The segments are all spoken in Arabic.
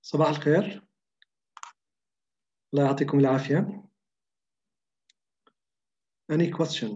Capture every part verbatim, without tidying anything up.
صباح الخير. الله يعطيكم العافية. Any question?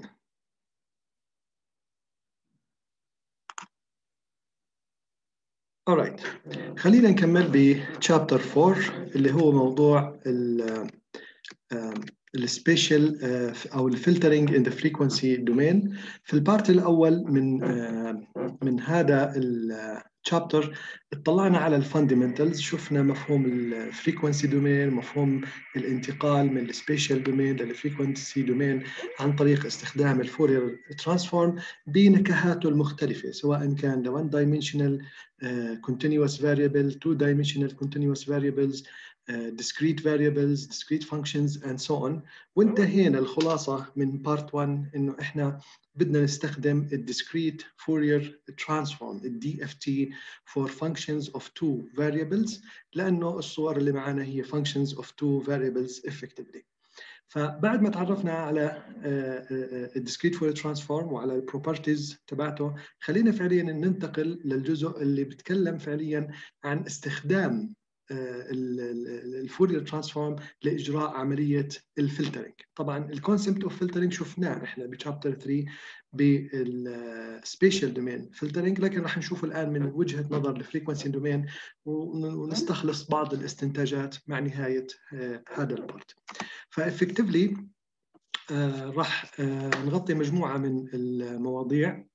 Alright. خلينا نكمل ب chapter four اللي هو موضوع ال السبيشال او الفلترنج in the frequency domain. في البارت الاول من من هذا الشابتر اطلعنا على الفاندمنتالز، شفنا مفهوم الفريكونسي دومين، مفهوم الانتقال من السبيشال دومين للفريكونسي دومين عن طريق استخدام الفورير ترانسفورم بنكهاته المختلفه، سواء كان one dimensional uh, continuous variable, two dimensional continuous variables, Uh, discrete variables, discrete functions and so on. وانتهينا الخلاصة من part one إنه إحنا بدنا نستخدم ال discrete Fourier transform ال D F T for functions of two variables، لأنه الصور اللي معانا هي functions of two variables effectively. فبعد ما تعرفنا على ال discrete Fourier transform وعلى ال properties تبعته، خلينا فعليا ننتقل للجزء اللي بتكلم فعليا عن استخدام الفورير ترانسفورم لاجراء عمليه الفلترنج. طبعا الكونسبت اوف فلترنج شفناه احنا بشابتر ثلاثة بالسبيشال دومين فلترنج، لكن راح نشوف الان من وجهه نظر الفريكونسي دومين ونستخلص بعض الاستنتاجات مع نهايه هذا البارت. فافكتفلي راح نغطي مجموعه من المواضيع.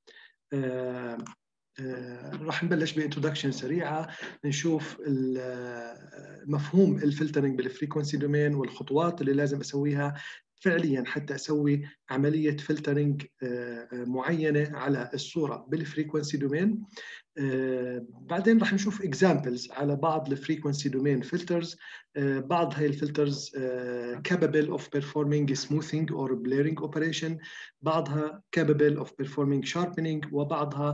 راح نبلش بانترودكشن سريعه، نشوف مفهوم الفلترنج بالفريكونسي دومين والخطوات اللي لازم اسويها فعليا حتى اسوي عمليه فلترنج معينه على الصوره بالفريكونسي دومين. بعدين راح نشوف examples على بعض الفريكونسي دومين فلترز. بعض هاي الفلترز capable of performing smoothing or blurring operation، بعضها capable of performing sharpening، وبعضها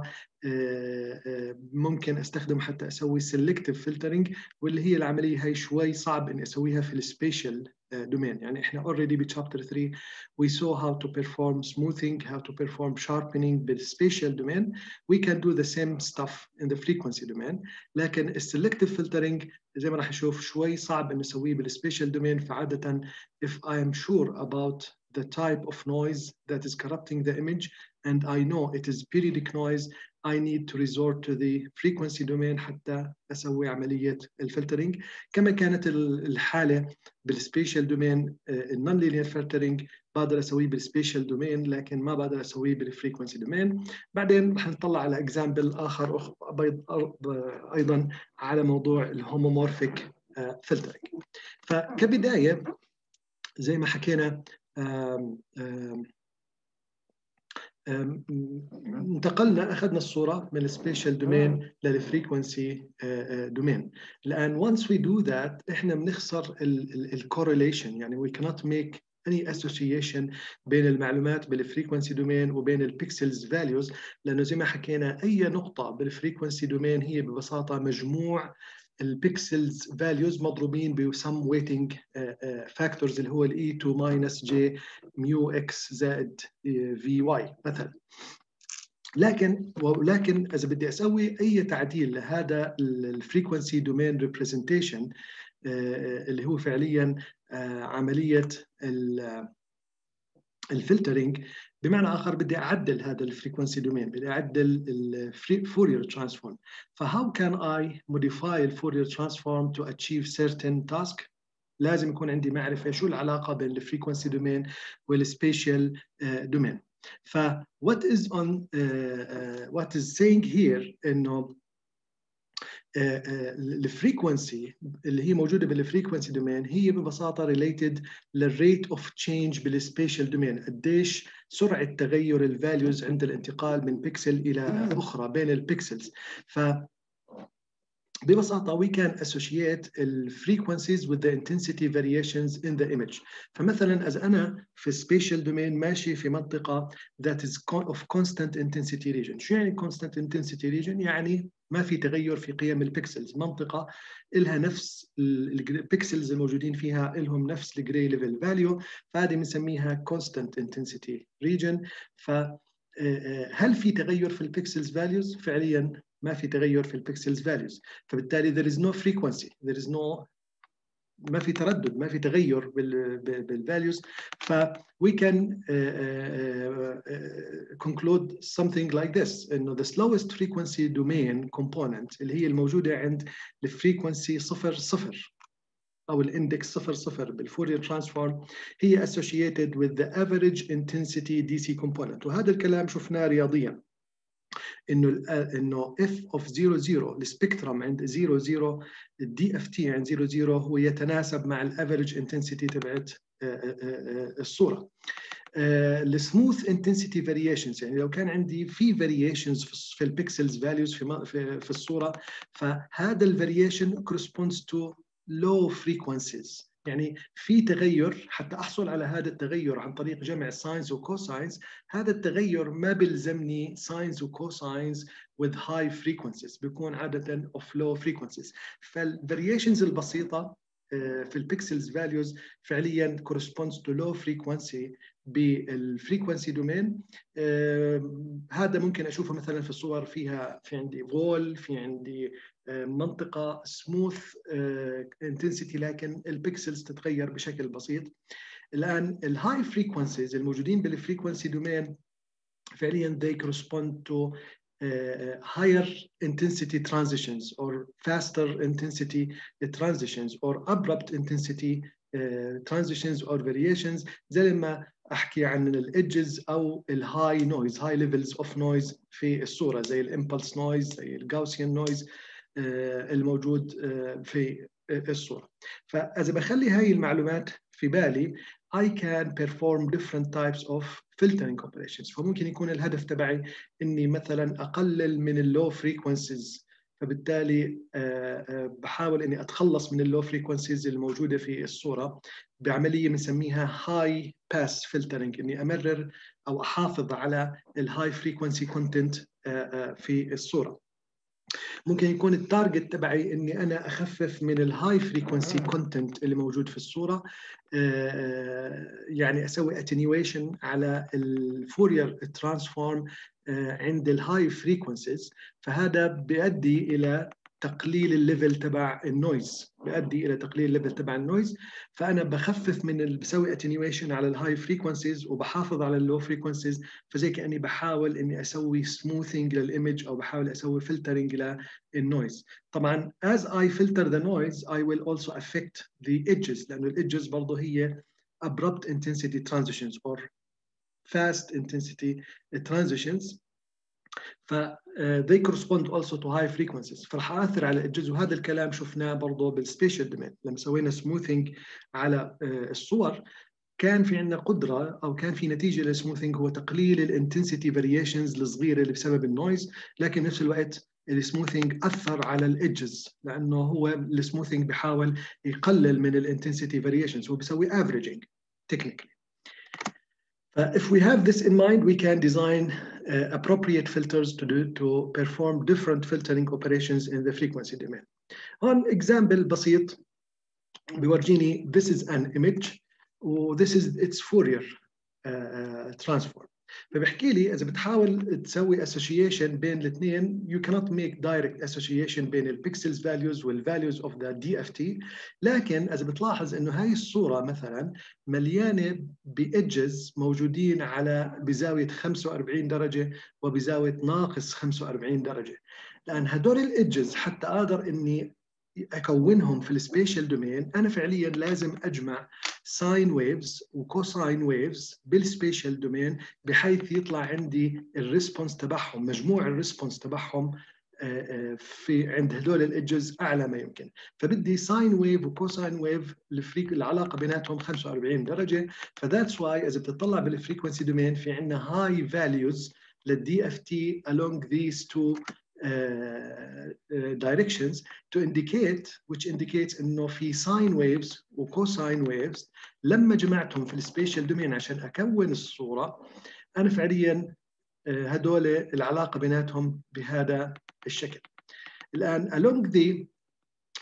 ممكن استخدم حتى اسوي selective filtering، واللي هي العمليه هاي شوي صعب اني اسويها في السبيشال دومين. يعني احنا already بشابتر ثلاثة we saw how to perform smoothing, how to perform sharpening بالspatial domain. We can do the same stuff in the frequency domain، لكن السلكتيف filtering زي ما راح نشوف شوي صعب ان نسويه بالspatial domain. فعادة if I am sure about the type of noise that is corrupting the image and I know it is periodic noise, I need to resort to the frequency domain حتى أسوي عملية الفلترنج. كما كانت الحالة بالسبيشال دومين النون لينير فلترنج بقدر أسويه بالسبيشال دومين، لكن ما بقدر أسويه بالفريكونسي دومين. بعدين رح نطلع على اكزامبل آخر أيضا على موضوع الهومومورفيك فلترنج. فكبداية زي ما حكينا آم آم انتقلنا اخذنا الصوره من السبيشال دومين للفريكونسي دومين. الان once we do that احنا بنخسر الكورليشن، يعني we cannot make any association بين المعلومات بالفريكونسي دومين وبين البيكسلز فاليوز، لانه زي ما حكينا اي نقطه بالفريكونسي دومين هي ببساطه مجموع البيكسلز فاليوز مضروبين بسم ويتنج فاكتورز اللي هو الاي تو ماينس جي ميو اكس زائد في واي مثلا. لكن ولكن اذا بدي اسوي اي تعديل لهذا الفريكونسي دومين ريبريزنتيشن اللي هو فعليا عمليه الفلترنج، بمعنى اخر بدي اعدل هذا الفريكونسي دومين، بدي اعدل الفورير ترانسفورم. فهاو كان اي موديفاي الفورير ترانسفورم تو اتشيف سيرتن تاسك؟ لازم يكون عندي معرفه شو العلاقه بين الفريكونسي دومين والسبيشال دومين. ف what is on uh, uh, what is saying here انه الفريكونسي اللي هي موجوده بالفريكونسي دومين هي ببساطه ريليتد للريت اوف تشينج بالسبيشال دومين، قديش سرعه تغير الفاليوز عند الانتقال من بيكسل الى اخرى بين البيكسلز. ف ببساطه we can associate the frequencies with the intensity variations in the image. فمثلا اذا انا في spatial domain ماشي في منطقه that is of constant intensity region. شو يعني constant intensity region؟ يعني ما في تغير في قيم البيكسلز، منطقه لها نفس البيكسلز الموجودين فيها لهم نفس الجراي ليفل فاليو، فهذه بنسميها constant intensity region. فهل في تغير في البيكسلز فاليوز؟ فعليا ما في تغير في البيكسلز values، فبالتالي there is no frequency there is no ما في تردد، ما في تغير بالvalues. ف we can uh, uh, uh, conclude something like this إنه the slowest frequency domain component اللي هي الموجودة عند الفريكونسي صفر صفر أو الاندكس صفر صفر بالفورير ترانسفورم هي associated with the average intensity دي سي component. وهذا الكلام شفناه رياضيا انه انه f of زيرو زيرو السبيكترم عند زيرو زيرو الدي اف تي عند زيرو زيرو هو يتناسب مع الافريج انتنسيتي تبعت الصوره. السموث انتنسيتي فاريشنز يعني لو كان عندي في فاريشنز في البيكسلز فاليوز في في الصوره فهذا الفاريشن corresponds to low frequencies، يعني في تغير حتى احصل على هذا التغير عن طريق جمع ساينز وكوساينز. هذا التغير ما بيلزمني ساينز وكوساينز with high frequencies، بيكون عاده of low frequencies. فالفاريشنز البسيطه في البيكسلز فاليوز فعليا corresponds to low frequency بالفريكونسي دومين. هذا ممكن اشوفه مثلا في الصور فيها في عندي فول، في عندي منطقه سموث انتنسيتي لكن البيكسلز تتغير بشكل بسيط. الان الهاي فريكونسيز الموجودين بالفريكونسي دومين فعليا they correspond to uh, higher intensity transitions or faster intensity transitions or abrupt intensity uh, transitions or variations، زي ما احكي عن الادجز او الهاي نويز هاي ليفلز اوف نويز في الصوره زي الامبلس نويز زي الجاوسيان نويز الموجود في الصورة. فإذا بخلي هاي المعلومات في بالي I can perform different types of filtering operations. فممكن يكون الهدف تبعي إني مثلا أقلل من اللو frequencies، فبالتالي بحاول إني أتخلص من اللو frequencies الموجودة في الصورة بعملية بنسميها high pass filtering، إني أمرر أو أحافظ على الهاي frequency content في الصورة. ممكن يكون التارجت تبعي اني انا اخفف من الهاي فريكونسي كونتنت اللي موجود في الصوره، يعني اسوي اتنيويشن على الفورير ترانسفورم عند الهاي فريكونسيز، فهذا بيؤدي الى تقليل الليفل تبع النويز بيؤدي الى تقليل الليفل تبع النويز. فانا بخفف من ال... بسوي اتنيويشن على الهاي فريكونسيز وبحافظ على اللو فريكونسيز، فزي كاني بحاول اني اسوي سموثينج للايمج او بحاول اسوي فلترنج للنويز. طبعا as I filter the noise I will also affect the edges، لانه الادجز برضه هي abrupt intensity transitions or fast intensity transitions، ف uh, they correspond also to high frequencies، فرح اثر على الجزء. وهذا الكلام شفناه برضه بالسبيشال دومين لما سوينا سموثينج على uh, الصور، كان في عندنا قدره او كان في نتيجه للسموثينج هو تقليل الانتنسيتي فاريشنز الصغيره اللي بسبب النويز، لكن نفس الوقت السموثينج اثر على الادجز لانه هو السموثينج بيحاول يقلل من الانتنسيتي فاريشنز، هو بيسوي افريجينج تكنيكلي. Uh, if we have this in mind, we can design uh, appropriate filters to do to perform different filtering operations in the frequency domain. On example بسيط بيورجيني this is an image و this is its Fourier uh, uh, transform. فبحكي لي إذا بتحاول تسوي association بين الاثنين you cannot make direct association بين ال pixels values وال values of the دي إف تي، لكن إذا بتلاحظ إنه هاي الصورة مثلا مليانة بإدجز موجودين على بزاوية خمسة وأربعين درجة وبزاوية ناقص خمسة وأربعين درجة، لأن هدول الإدجز حتى أقدر إني أكونهم في السبيشال دومين أنا فعليا لازم أجمع ساين ويفز وكوساين ويفز بالسبيشال دومين بحيث يطلع عندي الريسبونس تبعهم مجموع الريسبونس تبعهم في عند هدول الإدجز أعلى ما يمكن. فبدي ساين ويف وكوساين ويف الفريك العلاقة بيناتهم خمسة وأربعين درجة، فذاتس واي إذا بتطلع بالفريكونسي دومين في عندنا هاي فاليوز للدي اف تي along these two Uh, uh, directions to indicate which indicates انه في sine waves و cosine waves لما جمعتهم في السبيشال دومين عشان اكون الصوره انا فعليا uh, هدول العلاقه بيناتهم بهذا الشكل. الان along the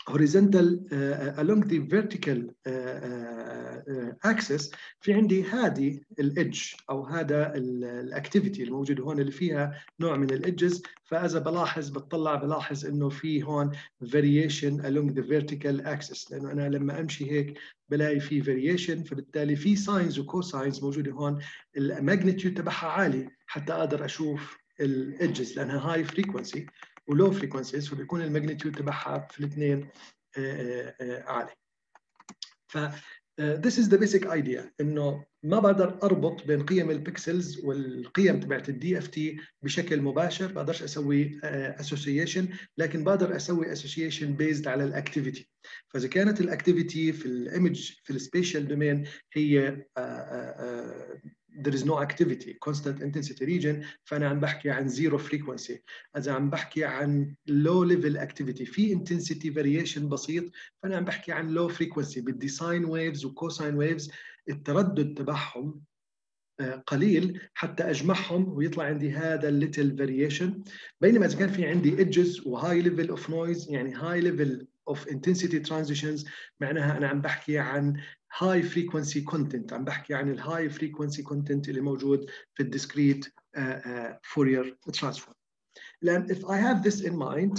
horizontal uh, along the vertical uh, uh, axis في عندي هذه الإدج أو هذا الأكتيفيتي الموجود هون اللي فيها نوع من الإدجز. فإذا بلاحظ بتطلع بلاحظ إنه في هون variation along the vertical axis، لأنه أنا لما أمشي هيك بلاقي في variation، فبالتالي في ساينز وكوساينز موجودة هون. الماجنتيود تبعها عالي حتى أقدر أشوف الإدجز لأنها هاي فريكونسي ولو فريكونسيز، فبيكون الماجنتيود تبعها في الاثنين عالي. ف this is the basic idea انه ما بقدر اربط بين قيم البكسلز والقيم تبعت الدي اف تي بشكل مباشر، بقدرش اسوي اسوسيشن، لكن بقدر اسوي اسوسيشن بيزد على الاكتيفيتي. فاذا كانت الاكتيفيتي في الايمج في السبيشال دومين هي there is no activity constant intensity region، فانا عم بحكي عن zero frequency. اذا عم بحكي عن low level activity في intensity variation بسيط، فانا عم بحكي عن low frequency. بدي ساين ويفز وكوساين ويفز التردد تبعهم قليل حتى اجمعهم ويطلع عندي هذا الليتل فاريشن. بينما اذا كان في عندي edges وهاي ليفل اوف نويز، يعني هاي ليفل اوف انتنسيتي ترانزيشنز، معناها انا عم بحكي عن هاي فريكونسي كونتنت، عم بحكي عن الهاي فريكونسي كونتنت اللي موجود في الديسكريت فورير ترانسفورم. لان if I have this in mind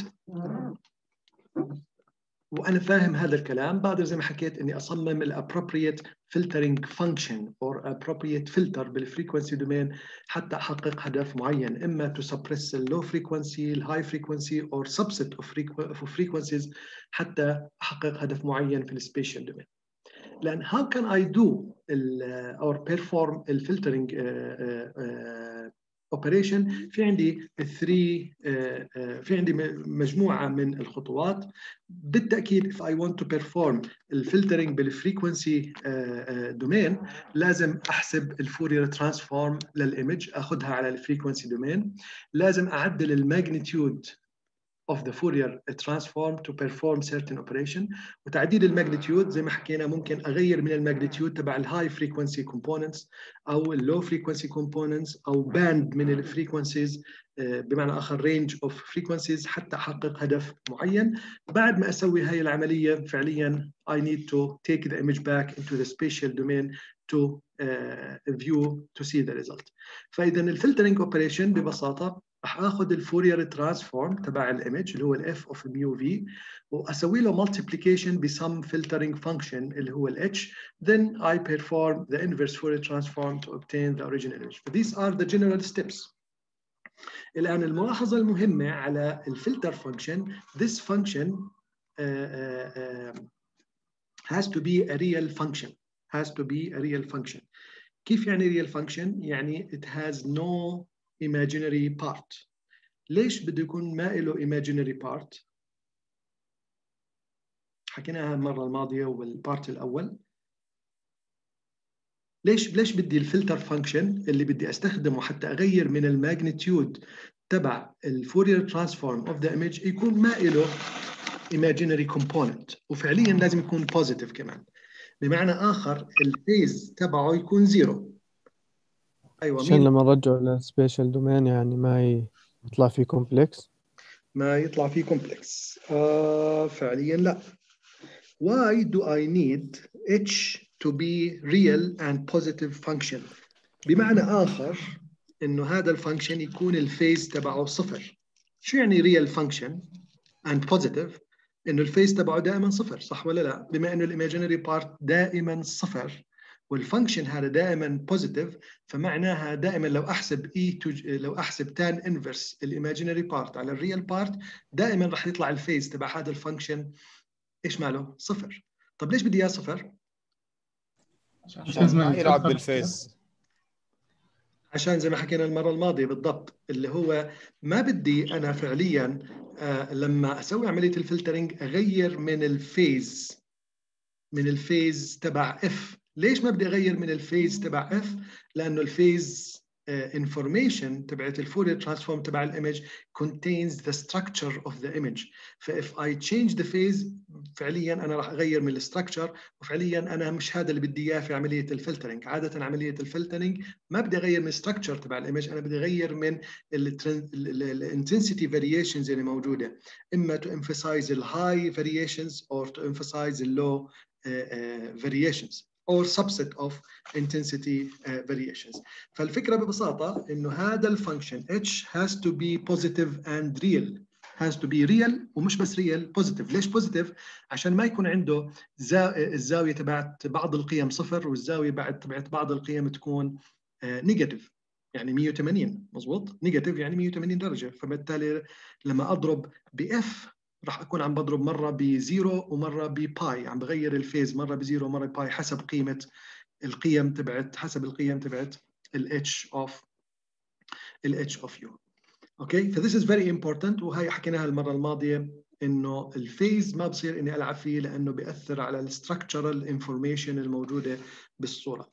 وانا فاهم هذا الكلام، بقدر زي ما حكيت اني اصمم الابروبريت filtering function or appropriate filter بالفريكونسي دومين حتى احقق هدف معين، اما to suppress the low frequency, the high frequency or subset of frequencies حتى احقق هدف معين في السبيشال دومين. لان how can I do or perform the filtering uh, uh, operation؟ في عندي three uh, في عندي مجموعة من الخطوات. بالتأكيد if I want to perform الفلترنج بالفريكونسي دومين لازم أحسب الفورير ترانسفورم للإيمج، أخذها على الفريكونسي دومين. لازم أعدل الماجنتيود of the Fourier transform to perform certain operation. وتعديل الماجنتيود زي ما حكينا ممكن اغير من الماجنتيود تبع الهاي فريكونسي كومبوننتس او اللو فريكونسي كومبوننتس او باند من الفريكونسيز، بمعنى اخر رينج اوف فريكونسيز حتى احقق هدف معين. بعد ما اسوي هاي العمليه فعليا I need to take the image back into the spatial domain to uh, view to see the result. فاذا الفلترنج اوبريشن ببساطه راح اخذ الفورير ترانسفورم تبع الايمج اللي هو الاف اوف ميو في واسوي له مالتيبليكيشن بسم فلترنج فانكشن اللي هو الاتش، then I perform the inverse Fourier transform to obtain the original image. So these are the general steps. الان الملاحظه المهمه على الفلتر فانكشن، this function uh, uh, uh, has to be a real function has to be a real function. كيف يعني real function؟ يعني it has no imaginary part. ليش بده يكون ما له imaginary part؟ حكيناها المرة الماضية والبارت الأول. ليش ليش بدي الفلتر فانكشن اللي بدي استخدمه حتى أغير من الماجنتيود تبع الفورير ترانسفورم اوف ذا ايمج يكون ما له imaginary component، وفعليا لازم يكون positive كمان، بمعنى آخر الفيز تبعه يكون زيرو. ايوه عشان لما نرجعه للسبيشال دومين يعني ما يطلع فيه كومبلكس ما يطلع فيه كومبلكس آه فعليا لا. Why do I need H to be real and positive function؟ بمعنى آخر إنه هذا الفانكشن يكون الفيز تبعه صفر. شو يعني real function and positive؟ إنه الفيز تبعه دائما صفر، صح ولا لا؟ بما إنه الإيماجينري بارت دائما صفر والفانكشن هذا دائما بوزيتيف، فمعناها دائما لو احسب اي تو لو احسب تان انفرس الايماجينري بارت على الريال بارت دائما راح يطلع الفيز تبع هذا الفانكشن ايش ماله؟ صفر. طب ليش بدي اياه صفر؟ عشان ما يلعب بالفيز، عشان زي ما حكينا المره الماضيه بالضبط، اللي هو ما بدي انا فعليا آه لما اسوي عمليه الفلترنج اغير من الفيز من الفيز تبع اف. ليش ما بدي اغير من الفيز تبع اف؟ لانه الفيز انفورميشن تبعت الفورير ترانسفورم تبع الايمج contains the structure of the image. ف if I change the phase فعليا انا راح اغير من الستراكشر، وفعليا انا مش هذا اللي بدي اياه في عمليه الفلترنج. عاده عمليه الفلترنج ما بدي اغير من الستراكشر تبع الايمج، انا بدي اغير من الانتنسيتي فاريشنز اللي موجوده، اما to emphasize the high variations or to emphasize the low uh, uh, variations or subset of intensity uh, variations. فالفكره ببساطه انه هذا الفانكشن h has to be positive and real. has to be real، ومش بس real، positive. ليش positive؟ عشان ما يكون عنده الزاويه تبعت بعض القيم صفر والزاويه بعد تبعت بعض القيم تكون نيجاتيف، يعني مية وثمانين. مضبوط، نيجاتيف يعني مية وثمانين درجه. فبالتالي لما اضرب باف راح اكون عم بضرب مره بزيرو ومره بباي، عم بغير الفيز مره بزيرو ومره باي حسب قيمه القيم تبعت حسب القيم تبعت الاتش اوف الاتش اوف يو. اوكي، ف this is very important، وهي حكيناها المره الماضيه انه الفيز ما بصير اني العب فيه لانه بياثر على الستراكشرال انفورميشن الموجوده بالصوره.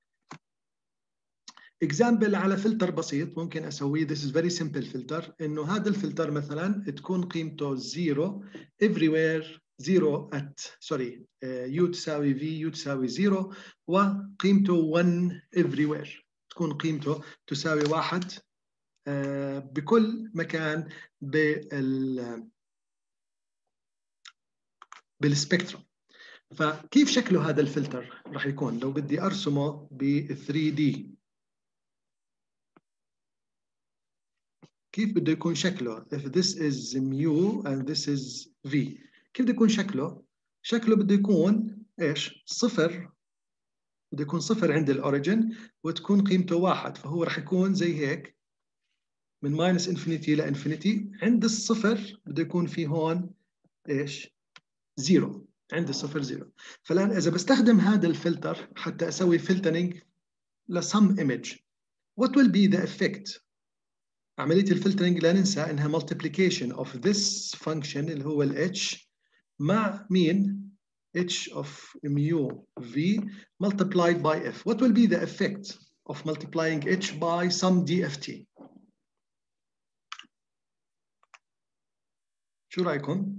اكزامبل على فلتر بسيط ممكن اسويه، this is very simple filter، انه هذا الفلتر مثلا تكون قيمته زيرو everywhere، زيرو at sorry u تساوي v u تساوي زيرو، وقيمته واحد everywhere، تكون قيمته تساوي واحد بكل مكان بال بالسبيكترم. فكيف شكله هذا الفلتر راح يكون لو بدي ارسمه ب ثري دي؟ كيف بده يكون شكله؟ if this is mu and this is v، كيف بده يكون شكله؟ شكله بده يكون ايش؟ صفر، بده يكون صفر عند الاوريجن وتكون قيمته واحد، فهو راح يكون زي هيك من ماينس انفينيتي لانفينيتي. عند الصفر بده يكون في هون ايش؟ زيرو، عند الصفر زيرو. فالان اذا بستخدم هذا الفلتر حتى اسوي فلترنج لسم ايمج، what will be the effect؟ عمليه الفلترنج لا ننسى انها multiplication of this function اللي هو ال h مع مين؟ h of mu v multiplied by f. What will be the effect of multiplying h by some dft؟ شو رايكم؟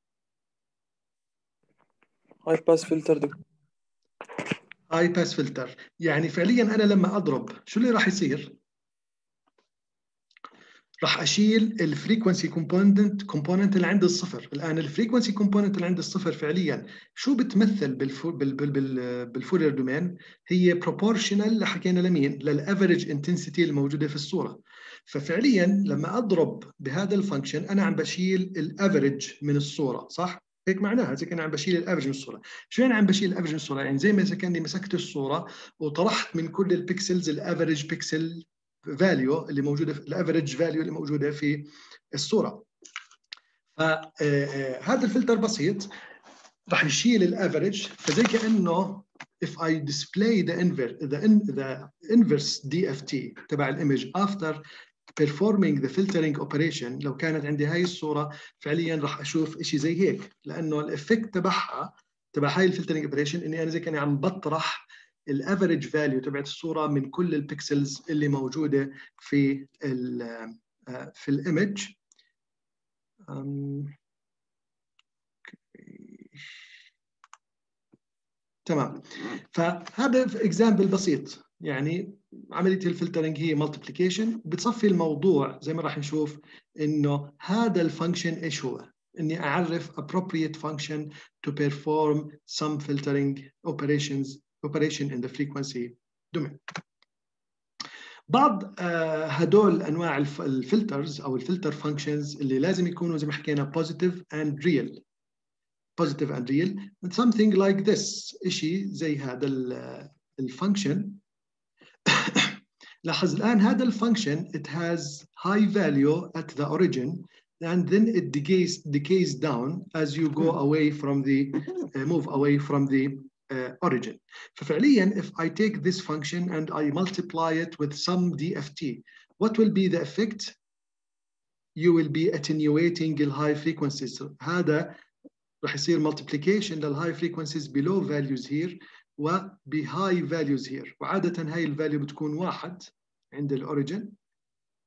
هاي باس فلتر. هاي باس فلتر يعني فعليا انا لما اضرب شو اللي راح يصير؟ راح اشيل الفريكونسي كومبوننت كومبوننت اللي عند الصفر. الان الفريكونسي كومبوننت اللي عند الصفر فعليا شو بتمثل بالفو بال بال بال بالفورير دومين؟ هي بروبورشنال اللي حكينا لمين؟ للافريج انتنسيتي الموجوده في الصوره. ففعليا لما اضرب بهذا الفانكشن انا عم بشيل الافريج من الصوره، صح؟ هيك معناها زي كأني عم بشيل الافرج من الصوره. شو يعني عم بشيل الافرج من الصوره؟ يعني زي ما اذا كاني مسكت الصوره وطرحت من كل البكسلز الافرج بيكسل فاليو اللي موجوده في الافريج فاليو اللي موجوده في الصوره. فهذا الفلتر بسيط راح يشيل الافريج، فزي كانه if I display the inverse the, in, the inverse دي إف تي تبع الايمج after performing the filtering operation، لو كانت عندي هاي الصوره فعليا راح اشوف شيء زي هيك، لانه الافكت تبعها تبع هاي الفلترنج اوبريشن اني انا زي كاني عم بطرح الافريج فاليو تبعت الصوره من كل البكسلز اللي موجوده في ال في الايمج. تمام، فهذا اكزامبل بسيط. يعني عمليه الفلترنج هي مالتيبليكيشن، بتصفي الموضوع زي ما راح نشوف انه هذا الفانكشن ايش هو؟ اني اعرف appropriate function to perform some filtering operations operation in the frequency domain. بعض هدول انواع الفلترز او الفلتر فانكشنز اللي لازم يكونوا زي ما حكينا positive and real. positive and real and something like this، شيء زي هذا الفانكشن. لاحظ الآن هذا الفانكشن it has high value at the origin and then it decays decays down as you go away from the uh, move away from the uh, origin. ففعليا if I take this function and I multiply it with some D F T, what will be the effect? You will be attenuating the high frequencies. هذا راح يصير multiplication للهاي frequencies below values here وبهاي values here، وعادة هاي الفاليو بتكون واحد عند الأوريجن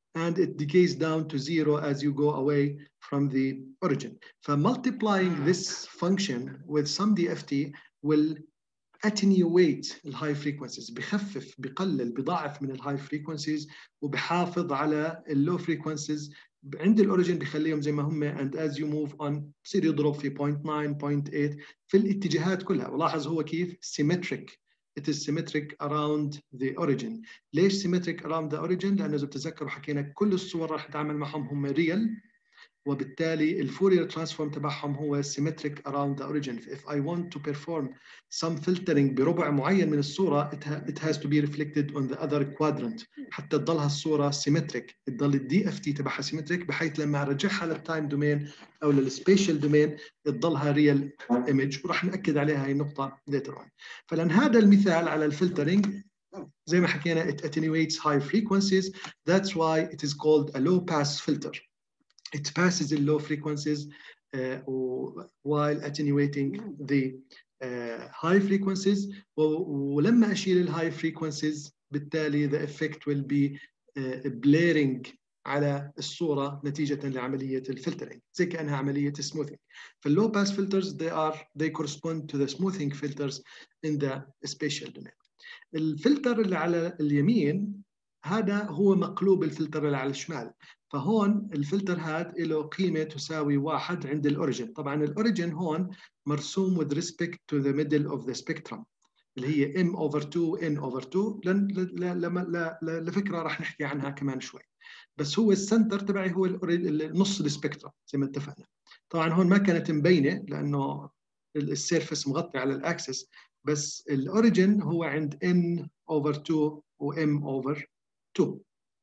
and it decays down to zero as you go away from the origin. So multiplying this function with some D F T will attenuate الهاي frequencies، بخفف بقلل بضاعف من الهاي frequencies وبحافظ على اللو frequencies عند الاوريجن، بخليهم زي ما هم. and as you move on بصير يضرب في صفر فاصلة تسعة صفر فاصلة ثمانية في الاتجاهات كلها. ولاحظ هو كيف symmetric. It is symmetric around the origin. ليش symmetric around the origin؟ لأنه إذا بتتذكروا حكينا كل الصور راح نتعامل معهم هم real، وبالتالي الفورير ترانسفورم تبعهم هو symmetric around the origin. If I want to perform some filtering بربع معين من الصورة it has to be reflected on the other quadrant حتى تضلها الصورة symmetric، تضل الدي اف تي تبعها symmetric، بحيث لما ارجعها للتايم دومين او للسبيشال دومين تضلها real image. وراح نأكد عليها هاي النقطة later on. فلأن هذا المثال على الفلترنج زي ما حكينا it attenuates high frequencies. That's why it is called a low pass filter. It passes the low frequencies uh, while attenuating the uh, high frequencies. ولما أشيل الهاي frequencies بالتالي the effect will be uh, blaring على الصورة نتيجة لعملية الفلترنج، زي كأنها عملية smoothing. فالlow pass filters they are they correspond to the smoothing filters in the spatial domain. الفلتر اللي على اليمين هذا هو مقلوب الفلتر اللي على الشمال. فهون الفلتر هذا له قيمة تساوي واحد عند الأوريجين. طبعا الأوريجين هون مرسوم with respect to the middle of the spectrum اللي هي m over two n over two. لن لفكرة راح نحكي عنها كمان شوي. بس هو السنتر تبعي هو نص السبكترم زي ما اتفقنا. طبعا هون ما كانت مبينة لأنه السيرفس مغطي على الأكسس، بس الأوريجين هو عند n over two و m over two.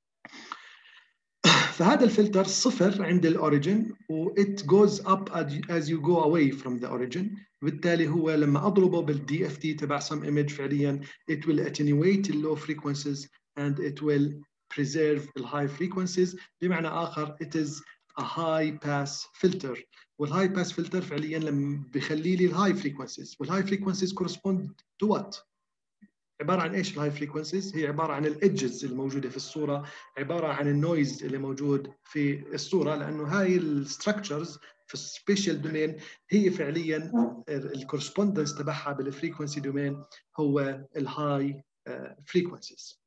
فهذا الفلتر صفر عند الأوريجين و it goes up as you go away from the origin. بالتالي هو لما أضربه بالدي اف تي تبع some image فعليا it will attenuate the low frequencies and it will preserve the high frequencies. بمعنى آخر it is a high pass filter. والهاي باس فلتر فعليا لما بيخلي لي الهاي frequencies. والهاي frequencies correspond to what؟ عبارة عن ايش الهاي فريكونسيز؟ هي عبارة عن الادجز الموجودة في الصورة، عبارة عن النويز اللي موجود في الصورة، لأنه هاي الستراكشرز في السبيشال دومين هي فعليا الكورسبوندنس تبعها بالفريكونسي دومين هو الهاي فريكونسيز.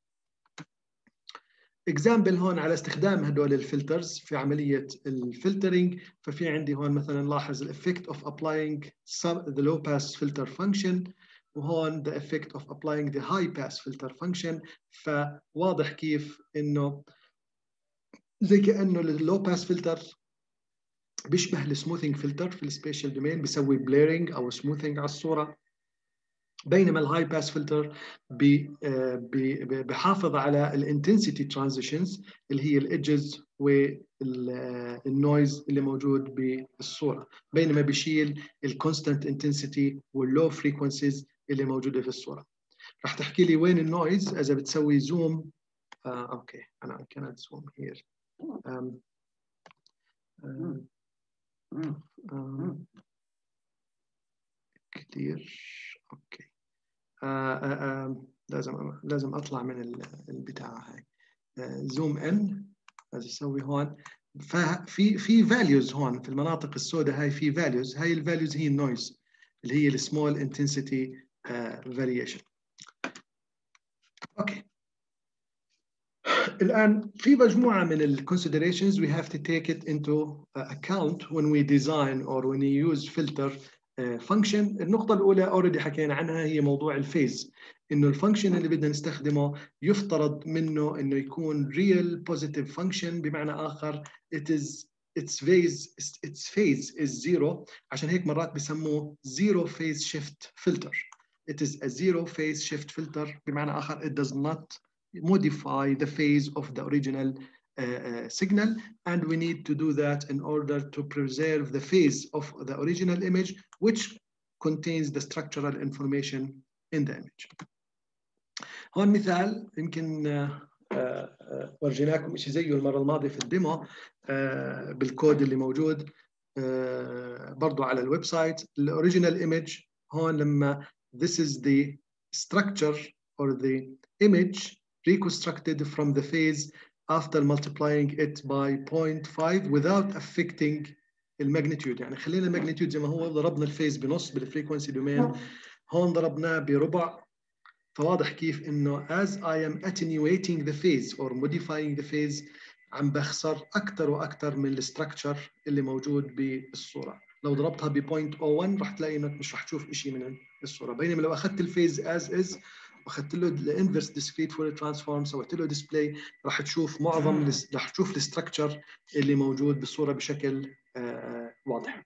اكزامبل هون على استخدام هدول الفلترز في عملية الفلترنج. ففي عندي هون مثلا لاحظ الافكت of applying the low pass filter function، وهون the effect of applying the high pass filter function. فواضح كيف انه زي كأنه اللو باس فلتر بيشبه السموثينج فلتر في السبيشال دومين، بيسوي بليرنج او سموثينج على الصورة، بينما الهاي باس فلتر بيحافظ على الانتنسيتي ترانزيشنز اللي هي الايدجز والنويز اللي موجود بالصورة، بينما بيشيل الكونستانت انتنسيتي واللو فريكونسيز اللي موجودة في الصورة. راح تحكي لي وين النويز إذا بتسوي زوم. آه، أوكي أنا I cannot zoom here. um, um, um, كتير أوكي. آه، آه، آه، لازم لازم أطلع من البتاع هاي. زوم إن لازم أسوي هون. ففي في values هون في المناطق السوداء هاي في values. هاي الvalues هي النويز اللي هي السمول intensity uh, variation. اوكي. الآن في مجموعة من ال considerations we have to take it into account when we design or when we use filter uh, function. النقطة الأولى already حكينا عنها هي موضوع الفيز، إنه الفانكشن اللي بدنا نستخدمه يفترض منه إنه يكون real positive function، بمعنى آخر it is its phase its phase is zero. عشان هيك مرات بسموه zero phase shift filter. It is a zero phase shift filter، بمعنى آخر it does not modify the phase of the original uh, uh, signal, and we need to do that in order to preserve the phase of the original image which contains the structural information in the image. هون مثال يمكن uh, uh, ورجيناكم شيء زيه المرة الماضية في الديمو uh, بالكود اللي موجود uh, برضو على الويب سايت. الأوريجينال image هون لما this is the structure or the image reconstructed from the phase after multiplying it by zero point five without affecting الماجنتيود. يعني خلينا الماجنتيود زي ما هو، ضربنا الفيز بنص بالفريكونسي دومين، هون ضربناه بربع. فواضح كيف انه as I am attenuating the phase or modifying the phase عم بخسر اكثر واكثر من الستركتشر اللي موجود بالصوره. لو ضربتها ب صفر فاصلة صفر واحد رح تلاقي انك مش رح تشوف شيء من الصوره، بينما لو اخذت الفيز as is واخذت له الانفرس ديسكريت فورير ترانسفورم، سويت له ديسبلاي، رح تشوف معظم رح تشوف الستركتشر اللي موجود بالصوره بشكل آه واضح.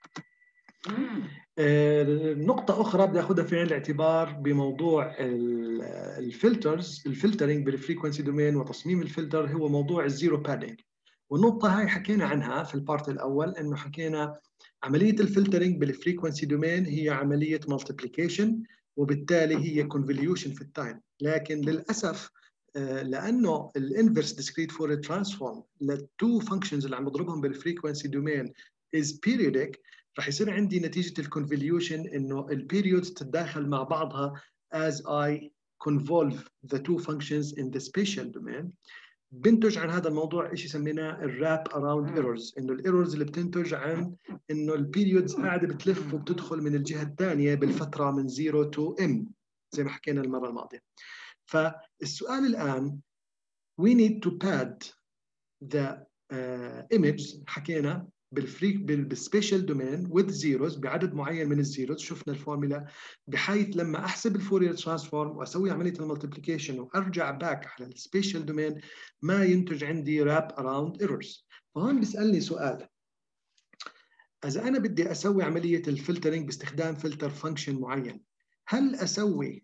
آه نقطة أخرى بدي أخذها في عين الاعتبار بموضوع الفلترز، الفلترنج بالفريكونسي دومين وتصميم الفلتر، هو موضوع الزيرو بادنج. والنقطة هاي حكينا عنها في البارت الأول، إنه حكينا عملية الفلترنج بالفريكونسي دومين هي عملية مالتيبليكيشن، وبالتالي هي كونفوليوشن في التايم. لكن للأسف لأنه الانفرس ديسكريت فورير ترانسفورم للتو فانكشنز اللي عم بضربهم بالفريكونسي دومين is periodic، رح يصير عندي نتيجة الكونفوليوشن إنه البيريودز تتداخل مع بعضها as I convolve the two functions in the spatial domain. بنتج عن هذا الموضوع شيء سميناه الراب اراوند ايرورز، انه الايرورز اللي بتنتج عن انه البيريودز قاعده بتلف وبتدخل من الجهه الثانيه بالفتره من صفر تو ام زي ما حكينا المره الماضيه. فالسؤال الان we need to pad the uh, image، حكينا بالفريك بالسبيشال دومين with zeros بعدد معين من الزيروز. شفنا الفورمولا بحيث لما احسب الفورير ترانسفورم واسوي عمليه الملتيبليكيشن وارجع باك على السبيشال دومين ما ينتج عندي راب اراوند ايرورز. فهون بيسالني سؤال، اذا انا بدي اسوي عمليه الفلترنج باستخدام فلتر فانكشن معين، هل اسوي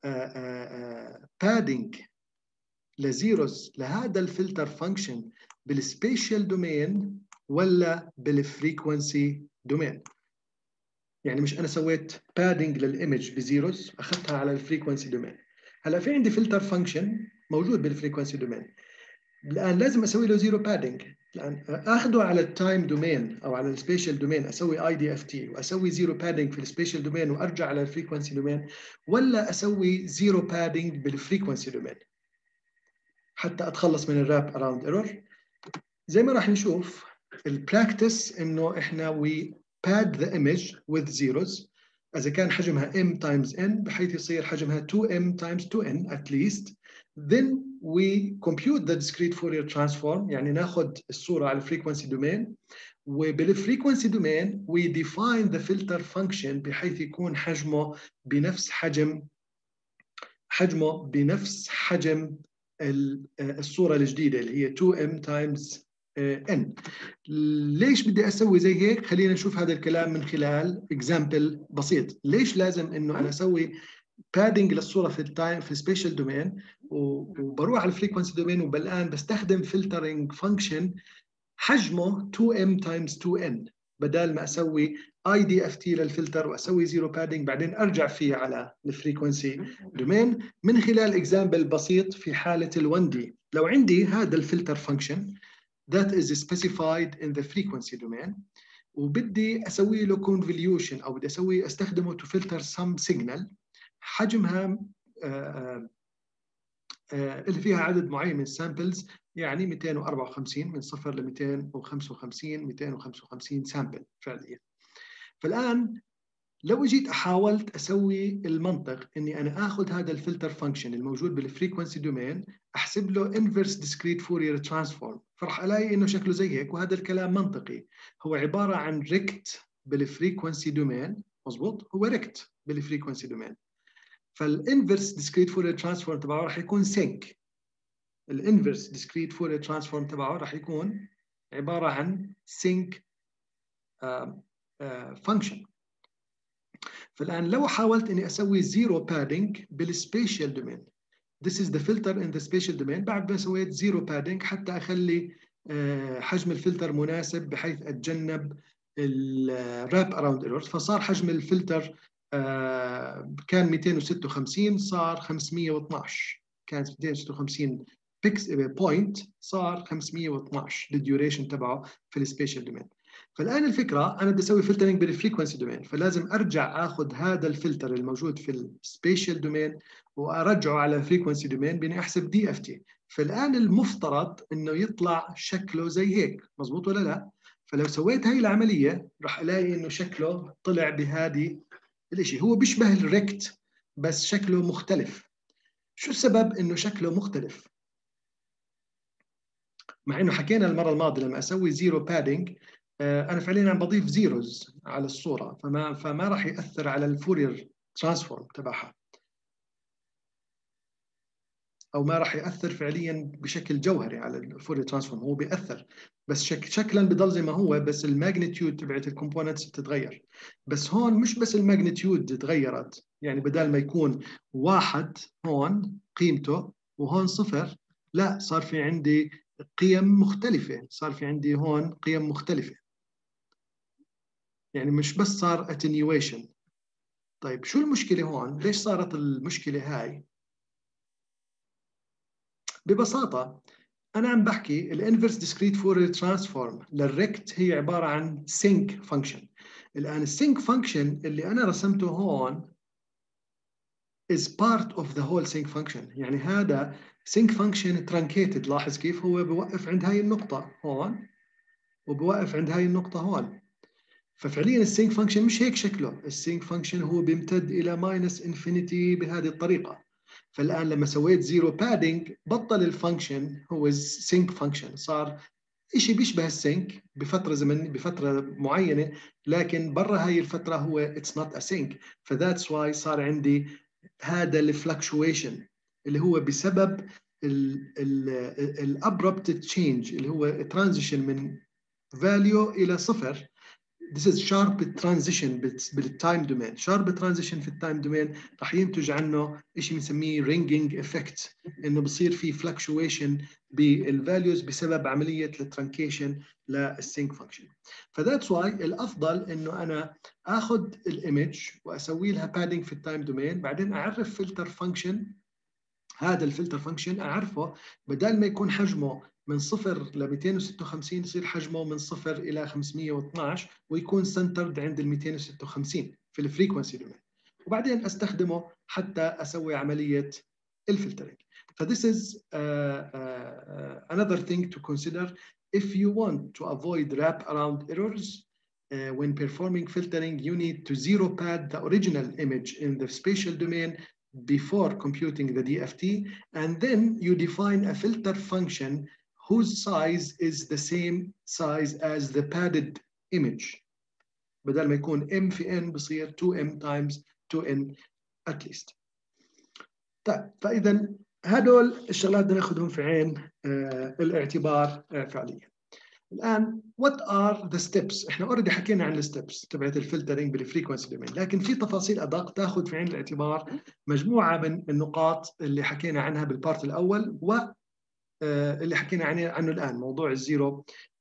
بادنج لزيروز لهذا الفلتر فانكشن بالسبيشال دومين ولا بالفريكونسي دومين؟ يعني مش انا سويت بادنج للايمج بزيروز اخذتها على الفريكونسي دومين، هلا في عندي فلتر فانكشن موجود بالفريكونسي دومين، الان لازم اسوي له زيرو بادنج. الان اخذه على التايم دومين او على السبيشال دومين، اسوي اي دي اف تي واسوي زيرو بادنج في السبيشال دومين وارجع على الفريكونسي دومين، ولا اسوي زيرو بادنج بالفريكونسي دومين حتى اتخلص من الراب اراوند ايرور؟ زي ما راح نشوف البراكتس انه احنا we pad the image with zeros اذا كان حجمها m times n بحيث يصير حجمها two m times two n at least. Then we compute the discrete Fourier transform، يعني ناخذ الصورة على الفريكونسي دومين، وبالفريكونسي دومين we define the filter function بحيث يكون حجمه بنفس حجم حجمه بنفس حجم الصورة الجديدة اللي هي two m times n. ليش بدي اسوي زي هيك؟ خلينا نشوف هذا الكلام من خلال اكزامبل بسيط. ليش لازم انه انا اسوي بادنج للصوره في التايم في السبيشال دومين وبروح على الفريكونسي دومين وبالان بستخدم فلترنج فانكشن حجمه two m times two n بدل ما اسوي اي دي اف تي للفلتر واسوي زيرو بادنج بعدين ارجع فيه على الفريكونسي دومين؟ من خلال اكزامبل بسيط في حاله ال one D. لو عندي هذا الفلتر فانكشن that is specified in the frequency domain وبدي اسوي له convolution او بدي اسوي استخدمه to filter some signal حجمها آآ آآ اللي فيها عدد معين من samples، يعني مئتين وأربعة وخمسين من صفر ل مئتين وخمسة وخمسين مئتين وخمسة وخمسين سامبل فعليا. فالان لو جيت حاولت اسوي المنطق اني انا اخذ هذا الفلتر فانكشن الموجود بالفريكونسي دومين احسب له انفرس ديسكريت فورير ترانسفورم، فرح الاقي انه شكله زي هيك، وهذا الكلام منطقي. هو عباره عن ريكت بالفريكونسي دومين، مزبوط، هو ريكت بالفريكونسي دومين. فالانفرس ديسكريت فورير ترانسفورم تبعه راح يكون سينك. الانفرس ديسكريت فورير ترانسفورم تبعه راح يكون عباره عن سينك فانكشن. فالآن لو حاولت إني أسوي زيرو بادنج بالسبيشال دومين، this is the filter in the spatial domain، بعد ما سويت زيرو بادنج حتى أخلي حجم الفلتر مناسب بحيث أتجنب الراب أراوند ايرورز، فصار حجم الفلتر كان مئتين وستة وخمسين صار خمسمئة واثناشر، كان مئتين وستة وخمسين بيكس بوينت صار خمسمئة واثناشر الديوريشن تبعه في السبيشال دومين. فالآن الفكرة أنا بدي أسوي فلترنج بالفريكونسي دومين، فلازم أرجع أخذ هذا الفلتر الموجود في السبيشال دومين وأرجعه على الفريكونسي دومين بإني أحسب دي اف تي. فالآن المفترض إنه يطلع شكله زي هيك، مزبوط ولا لا؟ فلو سويت هاي العملية راح ألاقي إنه شكله طلع بهذه الإشي. هو بيشبه الريكت بس شكله مختلف. شو السبب إنه شكله مختلف؟ مع إنه حكينا المرة الماضية لما أسوي زيرو بادينج أنا فعليا عم بضيف زيروز على الصورة، فما فما راح يأثر على الفورير ترانسفورم تبعها، او ما راح ياثر فعليا بشكل جوهري على الفورير ترانسفورم. هو بياثر بس شك شكلا بضل زي ما هو، بس الماجنتيود تبعت الكومبوننتس بتتغير. بس هون مش بس الماجنتيود تغيرت، يعني بدل ما يكون واحد هون قيمته وهون صفر، لا صار في عندي قيم مختلفة، صار في عندي هون قيم مختلفة، يعني مش بس صار attenuation. طيب شو المشكلة هون؟ ليش صارت المشكلة هاي؟ ببساطة أنا عم بحكي الانفرس ديسكريت فورير ترانسفورم للريكت هي عبارة عن سينك فانكشن. الآن السينك فانكشن اللي أنا رسمته هون is part of the whole sync function. يعني هذا sync function truncated. لاحظ كيف هو بوقف عند هاي النقطة هون وبوقف عند هاي النقطة هون. ففعليا السينك فانكشن مش هيك شكله، السينك فانكشن هو بيمتد إلى ماينس انفينيتي بهذه الطريقة. فالآن لما سويت زيرو بادينج بطل الفانكشن هو سينك فانكشن، صار شيء بيشبه السينك بفترة زمن بفترة معينة، لكن برا هاي الفترة هو it's not a sync. فذاتس واي صار عندي هذا الفلكشويشن اللي هو بسبب الابربت تشينج اللي هو ترانزيشن من فاليو إلى صفر. This is sharp transition بالتايم دومين. sharp transition في التايم دومين راح ينتج عنه شيء بنسميه ringing effect، انه بصير في fluctuation بالفاليوز بسبب عمليه الترانكيشن للسينك فانكشن. فذاتس واي الافضل انه انا اخذ الايمج واسوي لها بادينج في التايم دومين، بعدين اعرف فلتر فانكشن. هذا الفلتر فانكشن اعرفه بدل ما يكون حجمه من صفر ل مئتين وستة وخمسين يصير حجمه من صفر الى خمسمئة واثناشر ويكون سنترد عند ال مئتين وستة وخمسين في الفريكونسي دومين، وبعدين استخدمه حتى اسوي عمليه الفلترنج. ف this is uh, uh, another thing to consider if you want to avoid wrap around errors. Uh, when performing filtering, you need to zero pad the original image in the spatial domain before computing the D F T, and then you define a filter function whose size is the same size as the padded image. بدل ما يكون m في n بصير two m times two n at least. طيب فإذا هدول الشغلات بدنا ناخذهم في عين آه الاعتبار آه فعليا. الآن what are the steps؟ احنا اوريدي حكينا عن الستبس تبعت الفلترنج بالفريكونسي دومين، لكن في تفاصيل ادق تاخذ في عين الاعتبار مجموعه من النقاط اللي حكينا عنها بالبارت الاول و اللي حكينا عنه عنه الان، موضوع الزيرو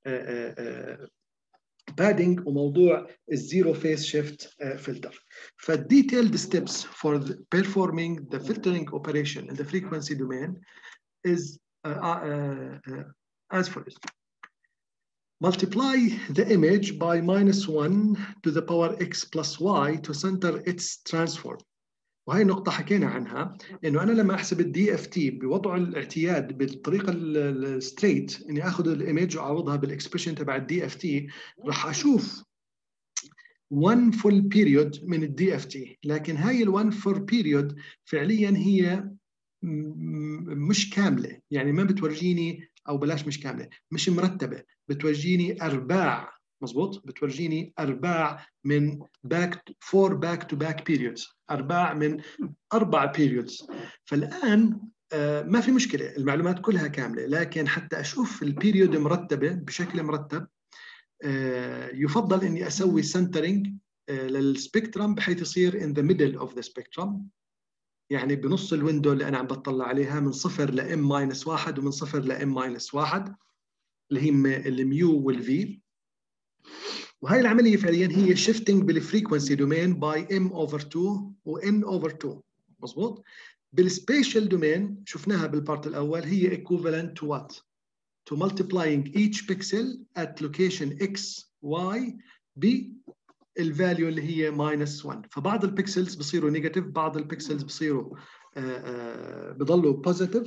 بادينج وموضوع الزيرو فيس شيفت فلتر. فالديتيلد ستيبس for the performing the filtering operation in the frequency domain is uh, uh, uh, as follows. Multiply the image by minus one to the power x plus y to center its transform. وهي نقطة حكينا عنها، إنه أنا لما أحسب الدي اف تي بوضع الاعتياد بالطريقة الستريت إني آخذ الإيمج وأعوضها بالإكسبريشن تبع الدي اف تي، راح أشوف one full period من الدي اف تي، لكن هاي ال one full period فعليا هي مش كاملة، يعني ما بتورجيني أو بلاش مش كاملة، مش مرتبة، بتورجيني أرباع، مزبوط؟ بتورجيني أرباع من back four back to back periods، أرباع من أربع periods. فالآن آه ما في مشكلة، المعلومات كلها كاملة، لكن حتى أشوف البيريود مرتبة بشكل مرتب آه يفضل إني أسوي centering آه للسبيكترم بحيث يصير in the middle of the spectrum، يعني بنص الويندو اللي أنا عم بطلع عليها من صفر ل m minus واحد ومن صفر ل m minus واحد اللي هي الميو والفي. وهي العملية فعليا هي shifting بالفريكونسي دومين by m over two و n over two، مظبوط؟ بالسبيشال دومين شفناها بالبارت الأول هي equivalent to what؟ To multiplying each pixel at location x, y بالفاليو اللي هي minus one. فبعض البيكسلز بصيروا نيجاتيف، بعض البيكسلز بصيروا بضلوا بوزيتيف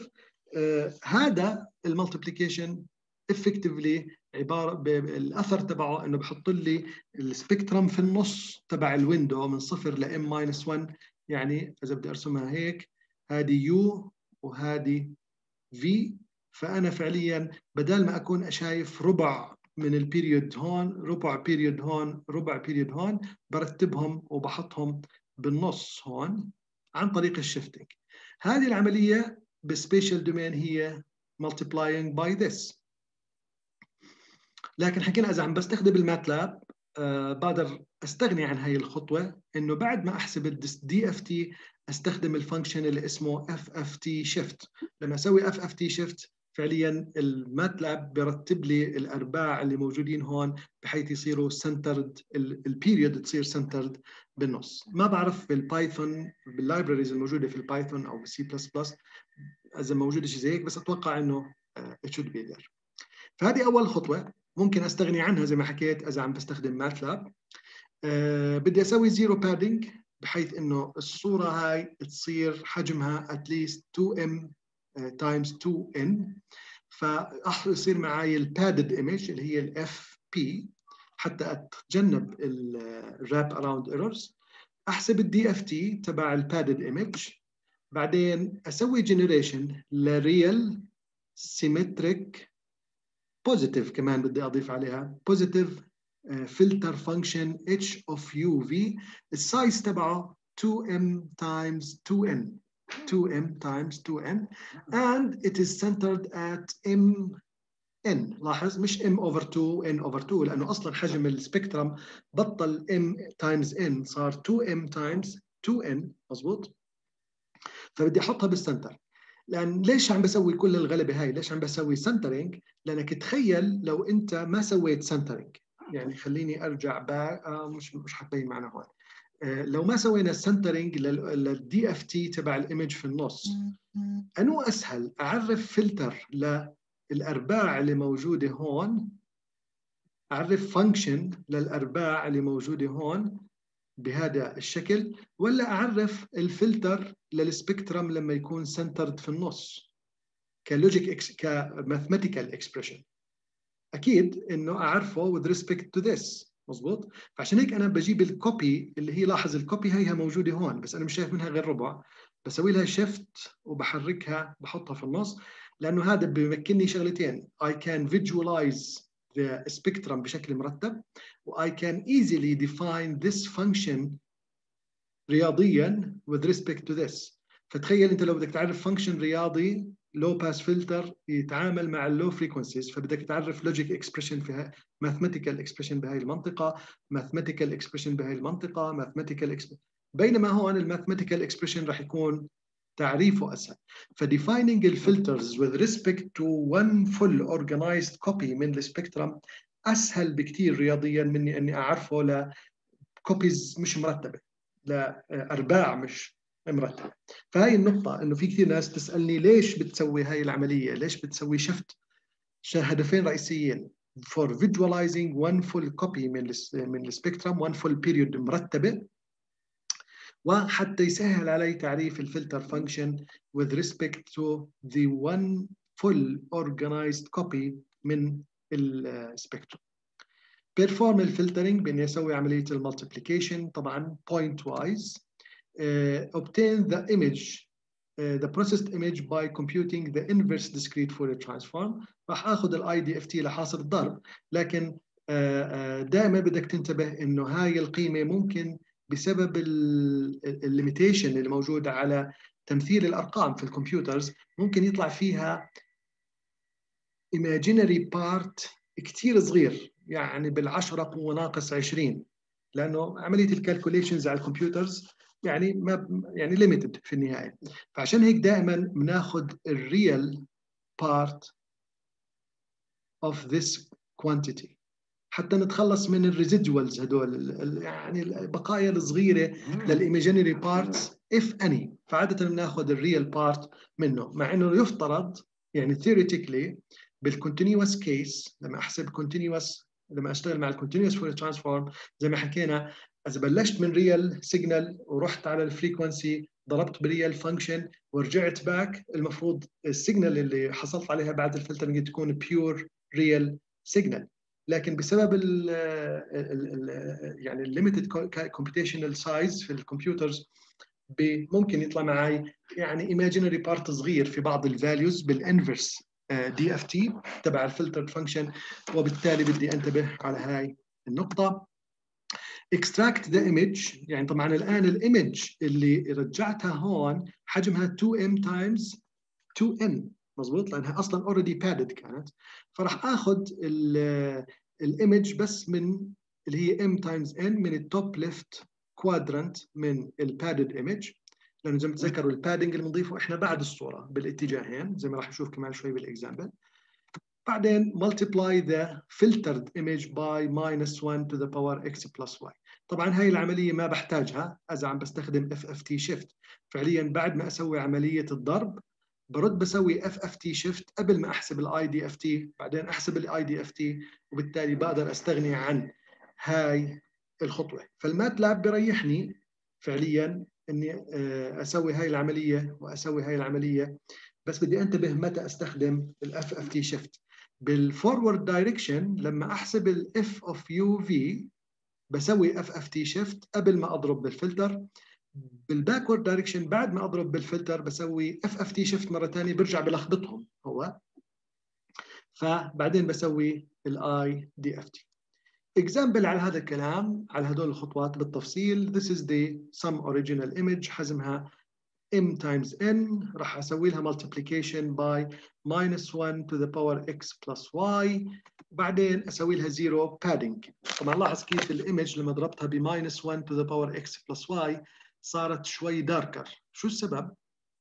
آه هذا المالتيبليكيشن افكتفلي عباره الاثر تبعه انه بحط لي السبيكترم في النص تبع الويندو من صفر ل ام ماينس واحد. يعني اذا بدي ارسمها هيك، هذه يو وهذه في، فانا فعليا بدل ما اكون شايف ربع من البيريود هون، ربع بيريود هون، ربع بيريود هون، برتبهم وبحطهم بالنص هون عن طريق الشيفتنج. هذه العمليه بالسبيشال دومين هي multiplying by this. لكن حكينا اذا عم بستخدم الماتلاب آه بقدر استغني عن هاي الخطوه، انه بعد ما احسب الدي اف تي استخدم الفانكشن اللي اسمه اف اف تي شيفت. لما اسوي اف اف تي شيفت فعليا الماتلاب برتب لي الارباع اللي موجودين هون بحيث يصيروا سنترد، البيريود تصير سنترد بالنص. ما بعرف بالبايثون باللايبراريز الموجوده في البايثون او بالسي بلس بلس اذا موجوده شيء زي هيك، بس اتوقع انه it should be there. فهذه اول خطوه ممكن استغني عنها زي ما حكيت اذا عم بستخدم ماتلاب. أه بدي اسوي زيرو بادنج بحيث انه الصوره هاي تصير حجمها at least تو ام times تو ان، فيصير معي البادد ايمج اللي هي الاف بي حتى اتجنب الراب اراوند ايرورز. احسب الدي اف تي تبع البادد ايمج، بعدين اسوي جنريشن لريال سيمتريك بوزيتيف، كمان بدي اضيف عليها بوزيتيف فلتر فانكشن اتش اوف يو في، السايز تبعه تو ام times تو ان، تو ام times تو ان and it is centered at m n. لاحظ مش m over two n over two لانه اصلا حجم السبيكترم بطل m times n صار تو ام times تو ان. مزبوط؟ فبدي احطها بالسنتر. لان ليش عم بسوي كل الغلبه هاي؟ ليش عم بسوي سنترينج؟ لانك تخيل لو انت ما سويت سنترينج، يعني خليني ارجع باك، آه مش مش حتبين معنا هون. آه لو ما سوينا السنترينج للدي اف تي تبع الايمج في النص، انو اسهل اعرف فلتر للارباع اللي موجوده هون، اعرف فانكشن للارباع اللي موجوده هون بهذا الشكل، ولا اعرف الفلتر للسبيكترم لما يكون سنترد في النص كلوجيك اكس كماثماتيكال اكسبريشن؟ اكيد انه اعرفه with respect to this. مزبوط؟ فعشان هيك انا بجيب الكوبي اللي هي، لاحظ الكوبي هيها موجوده هون بس انا مش شايف منها غير ربع، بسوي لها شيفت وبحركها بحطها في النص، لانه هذا بيمكنني شغلتين: I can visualize the spectrum بشكل مرتب، و I can easily define this function رياضيا with respect to this. فتخيل انت لو بدك تعرف فانكشن رياضي لو باس فلتر يتعامل مع اللو فريكونسيز، فبدك تعرف لوجيك اكسبريشن فيها، ماثماتيكال اكسبريشن بهاي المنطقه، ماثماتيكال اكسبريشن بهاي المنطقه، ماثماتيكال اكسبريشن. بينما هون الماثماتيكال اكسبريشن راح يكون تعريفه اسهل. فdefining الفلترز with respect to one full organized copy من السبيكترم اسهل بكثير رياضيا مني اني اعرفه لكوبيز مش مرتبه، لارباع مش مرتبه. فهي النقطه انه في كثير ناس تسالني ليش بتسوي هاي العمليه، ليش بتسوي شفت؟ هدفين رئيسيين: for visualizing one full copy من من السبيكترم one full period مرتبه، وحتى يسهل علي تعريف الفلتر فانكشن with respect to the one full organized copy من السبيكترم. perform الفلترنج باني اسوي عمليه المالتيبليكيشن طبعا point wise. uh, obtain the image uh, the processed image by computing the inverse discrete Fourier transform. راح اخذ الاي دي اف تي لحاصل الضرب، لكن uh, uh, دائما بدك تنتبه انه هاي القيمه ممكن بسبب الليميتيشن اللي موجوده على تمثيل الارقام في الكمبيوترز ممكن يطلع فيها imaginary part كثير صغير، يعني بالعشرة قوة ناقص عشرين، لأنه عملية الكالكوليشنز على الكمبيوترز يعني ما يعني limited في النهاية. فعشان هيك دائما بناخذ الريال part of this quantity حتى نتخلص من الريزيدوالز هدول، يعني البقايا الصغيرة للإيماجينري بارتس if any. فعادة بناخذ الريال بارت منه، مع إنه يفترض يعني theoretically بالكونتينيوس كيس لما احسب كونتينيوس، لما اشتغل مع الكونتينيوس فورير ترانسفورم زي ما حكينا، اذا بلشت من ريال سيجنال ورحت على الفريكونسي ضربت بريال فانكشن ورجعت باك، المفروض السيجنال اللي حصلت عليها بعد الفلترنج تكون بيور ريال سيجنال، لكن بسبب ال ال يعني الليميتد كومبيوتيشنال سايز في الكمبيوترز ممكن يطلع معي يعني imaginary بارت صغير في بعض الفاليوز بالانفرس دي اف تي تبع الفلتر فانكشن، وبالتالي بدي انتبه على هاي النقطه. extract the image، يعني طبعا الان الايمج اللي رجعتها هون حجمها تو ام times تو ان، مظبوط، لانها اصلا already padded كانت، فراح اخذ الايمج بس من اللي هي m times n من التوب ليفت كوادرنت من البادد ايمج، لانه زي ما تذكروا البادنج اللي بنضيفه احنا بعد الصوره بالاتجاهين زي ما راح نشوف كمان شوي بالاكزامبل. بعدين multiply the filtered image by minus one to the power x plus y. طبعا هاي العمليه ما بحتاجها اذا عم بستخدم اف اف تي shift، فعليا بعد ما اسوي عمليه الضرب برد بسوي اف اف تي شيفت قبل ما احسب الاي دي اف تي، بعدين احسب الاي دي اف تي، وبالتالي بقدر استغني عن هاي الخطوه. فالماتلاب بريحني فعليا اني اسوي هاي العمليه واسوي هاي العمليه، بس بدي انتبه متى استخدم الاف اف تي شيفت. بالفورورد دايركشن لما احسب الاف اوف يو في بسوي اف اف تي شيفت قبل ما اضرب بالفلتر. بالباكورد دايركشن بعد ما اضرب بالفلتر بسوي اف اف تي شيفت مره ثانيه، برجع بلخبطهم هو، فبعدين بسوي الاي دي اف تي. اكزامبل على هذا الكلام، على هدول الخطوات بالتفصيل. This is the some original image حجمها m times n، راح اسوي لها multiplication by minus one to the power x plus y، وبعدين اسوي لها zero padding. طبعا لاحظ كيف الايمج لما ضربتها ب minus one to the power x plus y صارت شوي داركر. شو السبب؟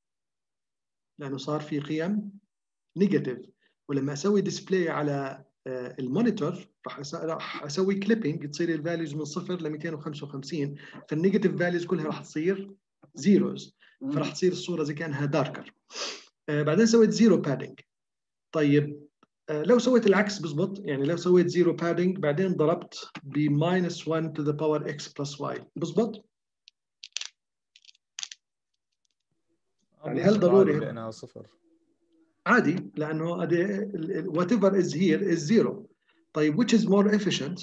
لانه صار في قيم نيجاتيف، ولما اسوي ديسبلاي على المونيتور راح راح اسوي كليبنج تصير الفاليوز من صفر ل مئتين وخمسة وخمسين، فالنيجاتيف فاليوز كلها راح تصير زيروز، فراح تصير الصوره زي كانها داركر. آه بعدين سويت زيرو بادنج. طيب آه لو سويت العكس بزبط، يعني لو سويت زيرو بادنج بعدين ضربت ب minus one to the power x plus y بزبط؟ يعني هل ضروري لانها صفر؟ عادي، لانه whatever is here is zero. طيب which is more efficient؟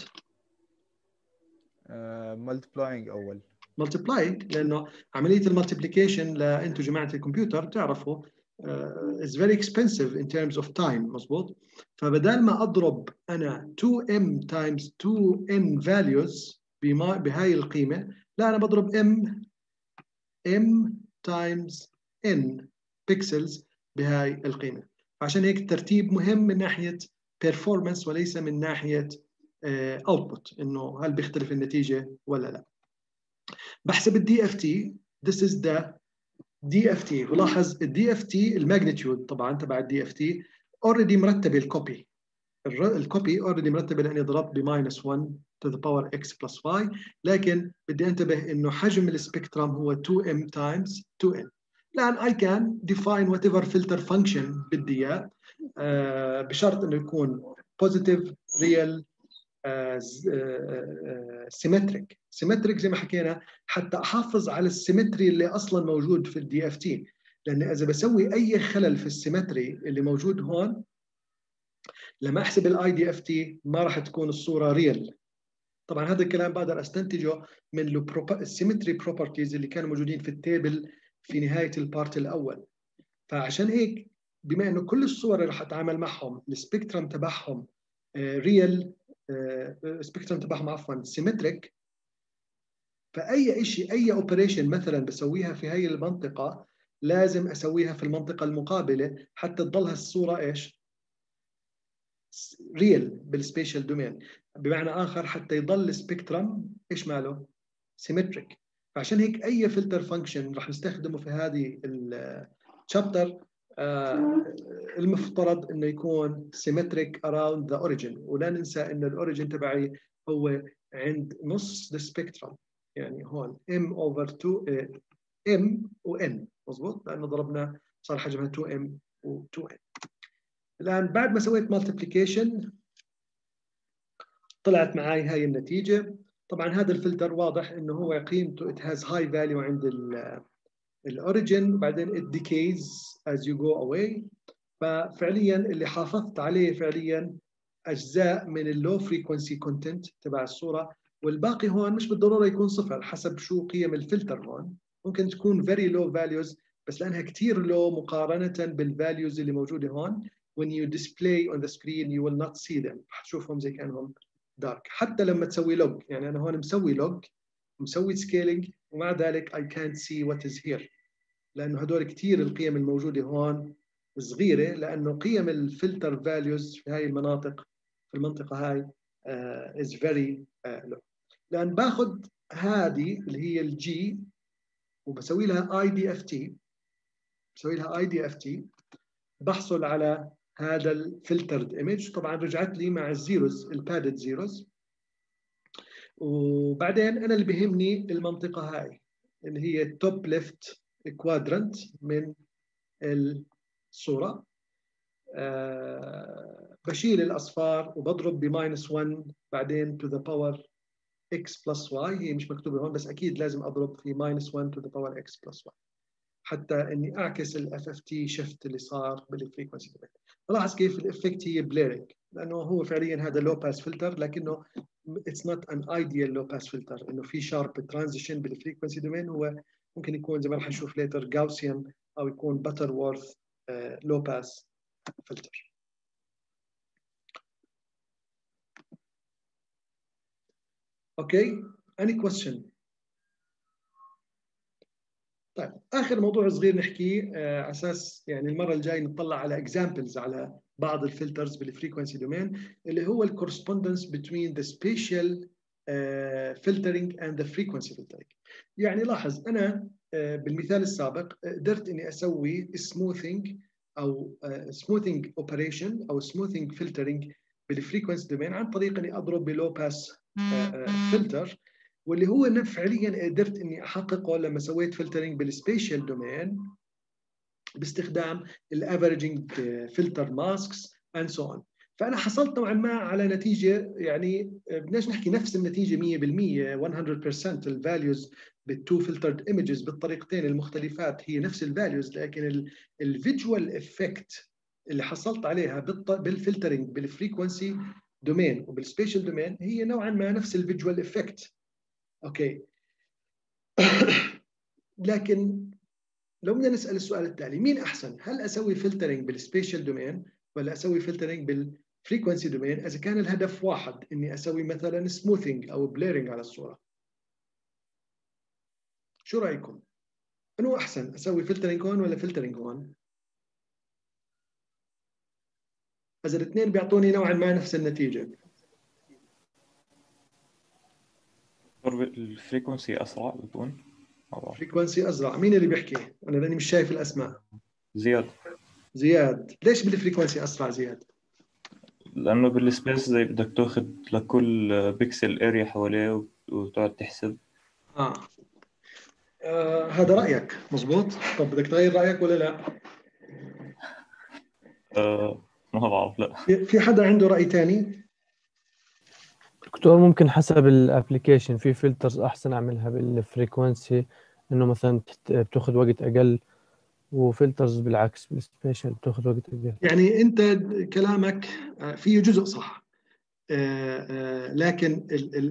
uh, multiplying اول. multiplying، لانه عمليه المالتيبليكيشن لانتم جماعه الكمبيوتر تعرفوا uh, is very expensive in terms of time، مظبوط؟ فبدال ما اضرب انا تو ام times تو ان values بهاي القيمه، لا انا بضرب m m times n pixels بهاي القيمه. عشان هيك الترتيب مهم من ناحيه performance وليس من ناحيه uh, output، انه هل بيختلف النتيجه ولا لا. بحسب الدي اف تي. This is the دي اف تي، ولاحظ الدي اف تي الماجنتيود طبعا تبع الدي اف تي اوريدي مرتبه الكوبي، الكوبي اوريدي مرتبه لاني ضربت ب minus one to the power x plus y، لكن بدي انتبه انه حجم السبيكترم هو تو ام times تو ان. الان I can define whatever filter function بدي اياه آه بشرط انه يكون positive real سيمتريك. سيمتريك زي ما حكينا حتى احافظ على السيمتري اللي اصلا موجود في الدي اف تي، لان اذا بسوي اي خلل في السيمتري اللي موجود هون لما احسب الاي دي اف تي ما راح تكون الصوره ريل. طبعا هذا الكلام بقدر استنتجه من السيمتري بروبرتيز اللي كانوا موجودين في التيبل في نهايه البارت الاول. فعشان هيك بما انه كل الصور اللي راح اتعامل معهم السبيكترم تبعهم ريل، السبيكترم تبعهم عفوا سيمتريك، فاي شيء اي اوبريشن مثلا بسويها في هي المنطقه لازم اسويها في المنطقه المقابله حتى تضلها الصوره ايش؟ ريل بالسبيشال دومين، بمعنى اخر حتى يضل السبيكترم ايش ماله؟ سيمتريك. فعشان هيك اي فلتر فانكشن راح نستخدمه في هذه الشابتر آه المفترض انه يكون symmetric around the origin، ولا ننسى ان الاوريجن تبعي هو عند نص السبيكترم، يعني هون m over two m و n، مظبوط، لانه ضربنا صار حجمها تو ام و تو ان. الان بعد ما سويت multiplication طلعت معي هاي النتيجه. طبعا هذا الفلتر واضح انه هو قيمته it has high value عند الاوريجن وبعدين it decays as you go away. ففعليا اللي حافظت عليه فعليا اجزاء من اللو فريكونسي كونتنت تبع الصوره، والباقي هون مش بالضروره يكون صفر حسب شو قيم الفلتر. هون ممكن تكون very low values بس لانها كثير لو مقارنه بالفاليوز اللي موجوده هون. when you display on the screen you will not see them، حتشوفهم زي كانهم دارك. حتى لما تسوي لوج، يعني انا هون مسوي لوج مسوي سكيلينج ومع ذلك I can't see what is here، لانه هدول كثير القيم الموجوده هون صغيره، لانه قيم الفلتر فاليوز في هاي المناطق في المنطقه هاي uh, is very uh, low. لان باخذ هذه اللي هي الجي وبسوي لها اي دي اف تي، بسوي لها اي دي اف تي بحصل على هذا الفلترد ايمج. طبعا رجعت لي مع الزيروز البادد زيروز، وبعدين انا اللي بيهمني المنطقه هاي اللي هي التوب ليفت كوادرنت من الصوره. أه بشيل الاصفار وبضرب بماينس واحد بعدين to the power x plus y، هي مش مكتوبه هون بس اكيد لازم اضرب في ماينس واحد to the power x plus y حتى اني اعكس الاف اف تي شيفت اللي صار بالفريكونسي دومين. لاحظ كيف الافكت هي بليرنج، لانه هو فعليا هذا لو باس فلتر لكنه اتس نوت ان ايديال لو باس فلتر، انه في شارب ترانزيشن بالفريكونسي دومين. هو ممكن يكون زي ما رح نشوف ليتر جاوسيان او يكون باتر وورث لو باس فلتر. اوكي، any question؟ طيب اخر موضوع صغير نحكيه آه، على اساس يعني المره الجايه نطلع على اكزامبلز على بعض الفلترز بالفريكونسي دومين، اللي هو الكورسبوندنس بين ذا سبيشال فلترنج اند ذا فريكونسي فلترنج. يعني لاحظ انا آه، بالمثال السابق قدرت اني اسوي سموثينج او سموثينج اوبريشن او سموثينج فلترنج بالفريكونسي دومين عن طريق اني اضرب بلو باس فلتر، واللي هو فعليا قدرت اني احققه لما سويت فلترنج بالسبيشال دومين باستخدام الافريجنج فلتر ماسكس اند سو اون. فانا حصلت نوعا ما على نتيجه، يعني بدناش نحكي نفس النتيجه مية بالمية مية بالمية الفاليوز بالتو فلترد ايمجز بالطريقتين المختلفات هي نفس الفاليوز، لكن الفيجوال افكت اللي حصلت عليها بالفلترنج بالفريكونسي دومين وبالسبيشال دومين هي نوعا ما نفس الفيجوال افكت. اوكي لكن لو بدنا نسال السؤال التالي، مين احسن؟ هل اسوي فلترنج بالسبيشال دومين ولا اسوي فلترنج بالفريكونسي دومين اذا كان الهدف واحد، اني اسوي مثلا سموثينج او بليرنج على الصوره؟ شو رايكم؟ انه احسن اسوي فلترنج هون ولا فلترنج هون؟ اذا الاثنين بيعطوني نوعا ما نفس النتيجه. الفريكونسي اسرع بيكون. فريكونسي اسرع. مين اللي بيحكي؟ انا لاني مش شايف الاسماء. زياد. زياد، ليش بالفريكونسي اسرع زياد؟ لانه بالسبيس زي بدك تاخذ لكل بيكسل اريا حواليه وتقعد تحسب. آه. آه هذا رايك مزبوط. طب بدك تغير رايك ولا لا؟ آه ما بعرف. لا، في حدا عنده راي ثاني؟ دكتور ممكن حسب الابلكيشن، في فلترز احسن اعملها بالفريكونسي انه مثلا بتاخذ وقت اقل، وفلترز بالعكس بالسبيشال بتاخذ وقت اقل. يعني انت كلامك فيه جزء صح، لكن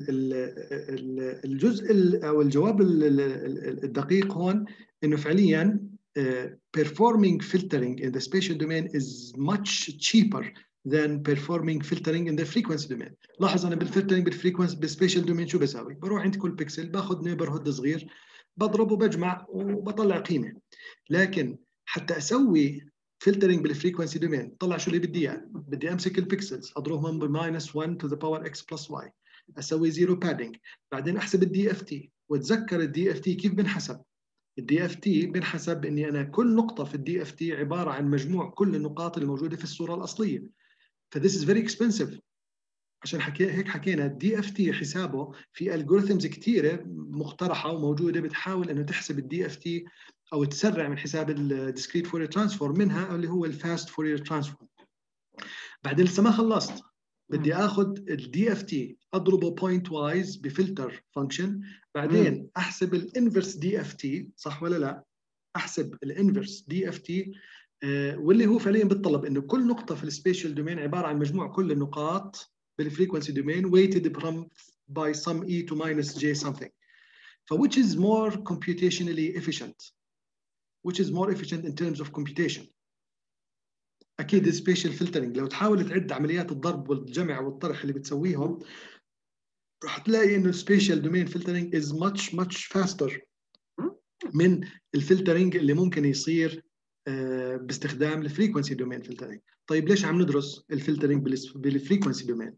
الجزء او الجواب الدقيق هون انه فعليا performing filtering in the spatial domain is much cheaper than performing filtering in the frequency domain. لاحظ انا بالفلترنج بالفريكونسي بالسبيشال دومين شو بساوي؟ بروح عند كل بيكسل باخذ نيبرهود صغير بضربه بجمع وبطلع قيمه، لكن حتى اسوي فلترنج بالفريكونسي دومين طلع شو اللي بدي اياه؟ بدي امسك البيكسلز اضربهم بماينس واحد to the power x plus y، اسوي زيرو بادنج، بعدين احسب الدي اف تي. واتذكر الدي اف تي كيف بنحسب؟ الدي اف تي بنحسب باني انا كل نقطه في الدي اف تي عباره عن مجموع كل النقاط الموجوده في الصوره الاصليه. فذس از فيري اكسبنسيف. عشان حكي هيك حكينا الدي اف تي حسابه في الجوريثمز كثيره مقترحه وموجوده بتحاول انه تحسب الدي اف تي او تسرع من حساب الديسكريت فورير ترانسفورم، منها اللي هو الفاست فورير ترانسفورم. بعدين لسه ما خلصت، بدي اخذ الدي اف تي اضربه بوينت وايز بفلتر فانكشن، بعدين احسب الانفرس دي اف تي، صح ولا لا؟ احسب الانفرس دي اف تي، واللي هو فعليا بيتطلب انه كل نقطه في السبيشال دومين عباره عن مجموع كل النقاط بالفريكونسي دومين weighted from by some e to minus j something. ف which is more computationally efficient? Which is more efficient in terms of computation? اكيد السبيشال فلترنج. لو تحاول تعد عمليات الضرب والجمع والطرح اللي بتسويهم راح تلاقي انه السبيشال دومين فلترنج is much much faster من الفلترنج اللي ممكن يصير باستخدام الفريكونسي دومين فلترنج. طيب ليش عم ندرس الفلترنج بالفريكونسي دومين؟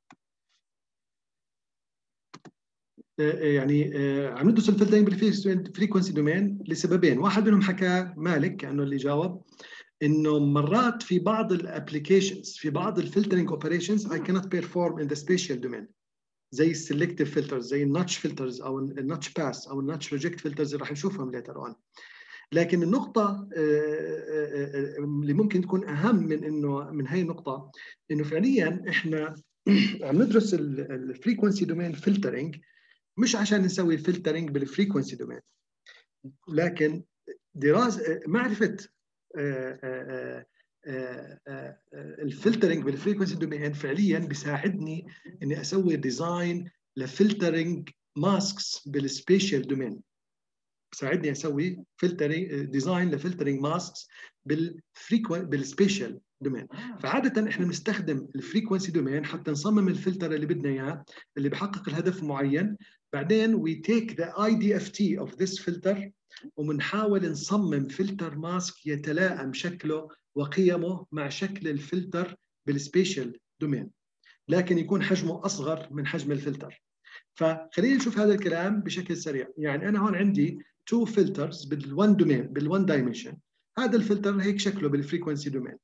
يعني عم ندرس الفلترنج بالفريكونسي دومين لسببين. واحد منهم حكى مالك كانه اللي جاوب انه مرات في بعض الابلكيشنز في بعض الفلترنج اوبريشنز I cannot perform in the spatial domain زي السلكتيف فلترز زي النوتش فلترز او النوتش باس او النوتش ريجكت فلترز اللي راح نشوفهم ليتر اون. لكن النقطة اللي ممكن تكون أهم من إنه من هاي النقطة إنه فعلياً إحنا عم ندرس الفريكونسي دومين فلترنج مش عشان نسوي فلترنج بالفريكونسي دومين، لكن دراسة معرفة الفلترنج بالفريكونسي دومين فعلياً بيساعدني إني أسوي ديزاين لفلترنج ماسكس بالسبيشال دومين. بساعدني اسوي فلترنج ديزاين لفلترنج ماسكس بالفريكوين بالسبيشال دومين. فعاده احنا بنستخدم الفريكونسي دومين حتى نصمم الفلتر اللي بدنا اياه اللي بحقق الهدف معين. بعدين we take the I D F T of this filter وبنحاول نصمم فلتر ماسك يتلائم شكله وقيمه مع شكل الفلتر بالسبيشال دومين، لكن يكون حجمه اصغر من حجم الفلتر. فخلينا نشوف هذا الكلام بشكل سريع. يعني انا هون عندي تو فلترز بالون دومين بالون دايمنشن. هذا الفلتر هيك شكله بالفريكونسي دومين.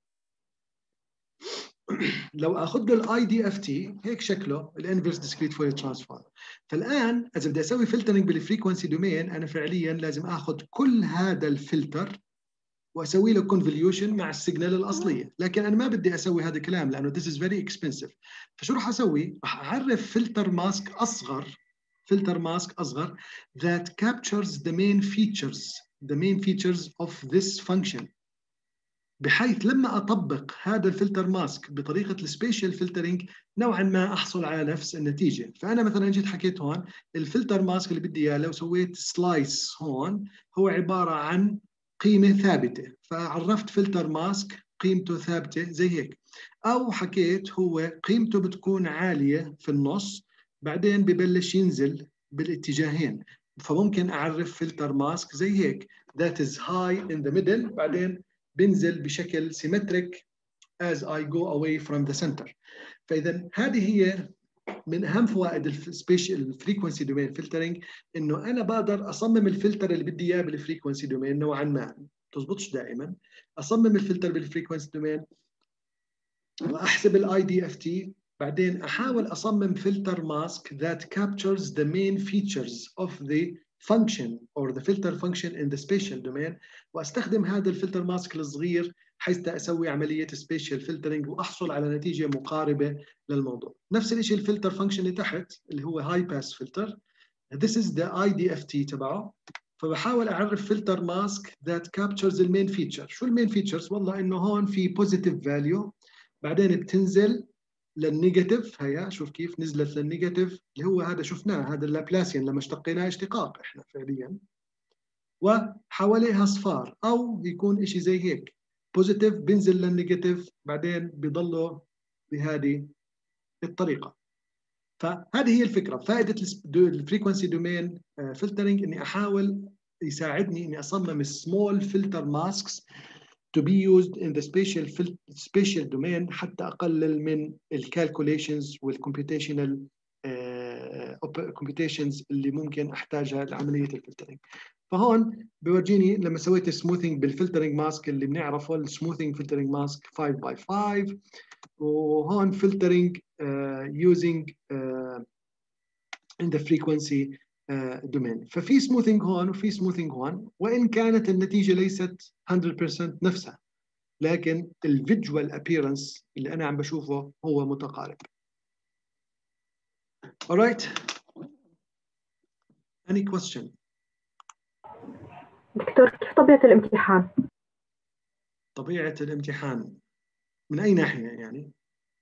لو اخذ له الاي دي اف تي هيك شكله الانفرس ديسكريت فورير ترانسفورم. فالان اذا بدي اسوي فلترنج بالفريكونسي دومين انا فعليا لازم اخذ كل هذا الفلتر واسوي له كونفوليوشن مع السيجنال الاصليه، لكن انا ما بدي اسوي هذا الكلام لانه this is very expensive. فشو راح اسوي؟ راح اعرف فلتر ماسك اصغر filter mask أصغر that captures the main features the main features of this function، بحيث لما أطبق هذا الفلتر ماسك بطريقة السبيشال فلترنج نوعا ما أحصل على نفس النتيجة. فأنا مثلا جيت حكيت هون الفلتر ماسك اللي بدي إياه لو سويت سلايس هون هو عبارة عن قيمة ثابتة، فعرفت فلتر ماسك قيمته ثابتة زي هيك. أو حكيت هو قيمته بتكون عالية في النص بعدين ببلش ينزل بالاتجاهين، فممكن أعرف فلتر ماسك زي هيك that is high in the middle بعدين بنزل بشكل symmetric as I go away from the center. فإذا هذه هي من أهم فوائد السبيشال فريكونسي دومين فلترنج، إنه أنا بقدر أصمم الفلتر اللي بدي إياه بالفريكونسي دومين نوعا ما، تزبطش دائما. أصمم الفلتر بالفريكونسي دومين وأحسب الاي دي اف تي، بعدين أحاول أصمم فلتر ماسك that captures the main features of the function or the filter function in the spatial domain، واستخدم هذا الفلتر ماسك الصغير حيث اسوي عمليه سبيشال فلترنج واحصل على نتيجه مقاربه للموضوع. نفس الشيء الفلتر فانكشن اللي تحت اللي هو هاي باس فلتر، this is the I D F T تبعه. فبحاول اعرف فلتر ماسك that captures the main feature. شو المين فيتشرز؟ والله انه هون في بوزيتيف فاليو بعدين بتنزل للنيجاتيف. هيا شوف كيف نزلت للنيجاتيف اللي هو هذا شفناه، هذا اللابلاسيان لما اشتقيناه اشتقاق احنا فعليا، وحواليها اصفار، او يكون شيء زي هيك بوزيتيف بينزل للنيجاتيف بعدين بيضلوا بهذه الطريقه. فهذه هي الفكره. فائده الفريكونسي دومين فلترنج اني احاول يساعدني اني اصمم سمول فلتر ماسكس to be used in the spatial spatial domain حتى اقلل من الكالكوليشنز والكمبيوتيشنال computations اللي ممكن احتاجها لعمليه الفلترنج. فهون بيورجيني لما سويت سموثينج بالفلترنج ماسك اللي بنعرفه السموثينج فلترنج ماسك خمسة باي خمسة، وهون فلترنج uh, using uh, in the frequency دومين. ففي سموثينج هون وفي سموثينج هون، وإن كانت النتيجة ليست مية بالمية نفسها، لكن الفيجوال appearance اللي أنا عم بشوفه هو متقارب. Alright. Any question? دكتور كيف طبيعة الامتحان؟ طبيعة الامتحان من أي ناحية يعني؟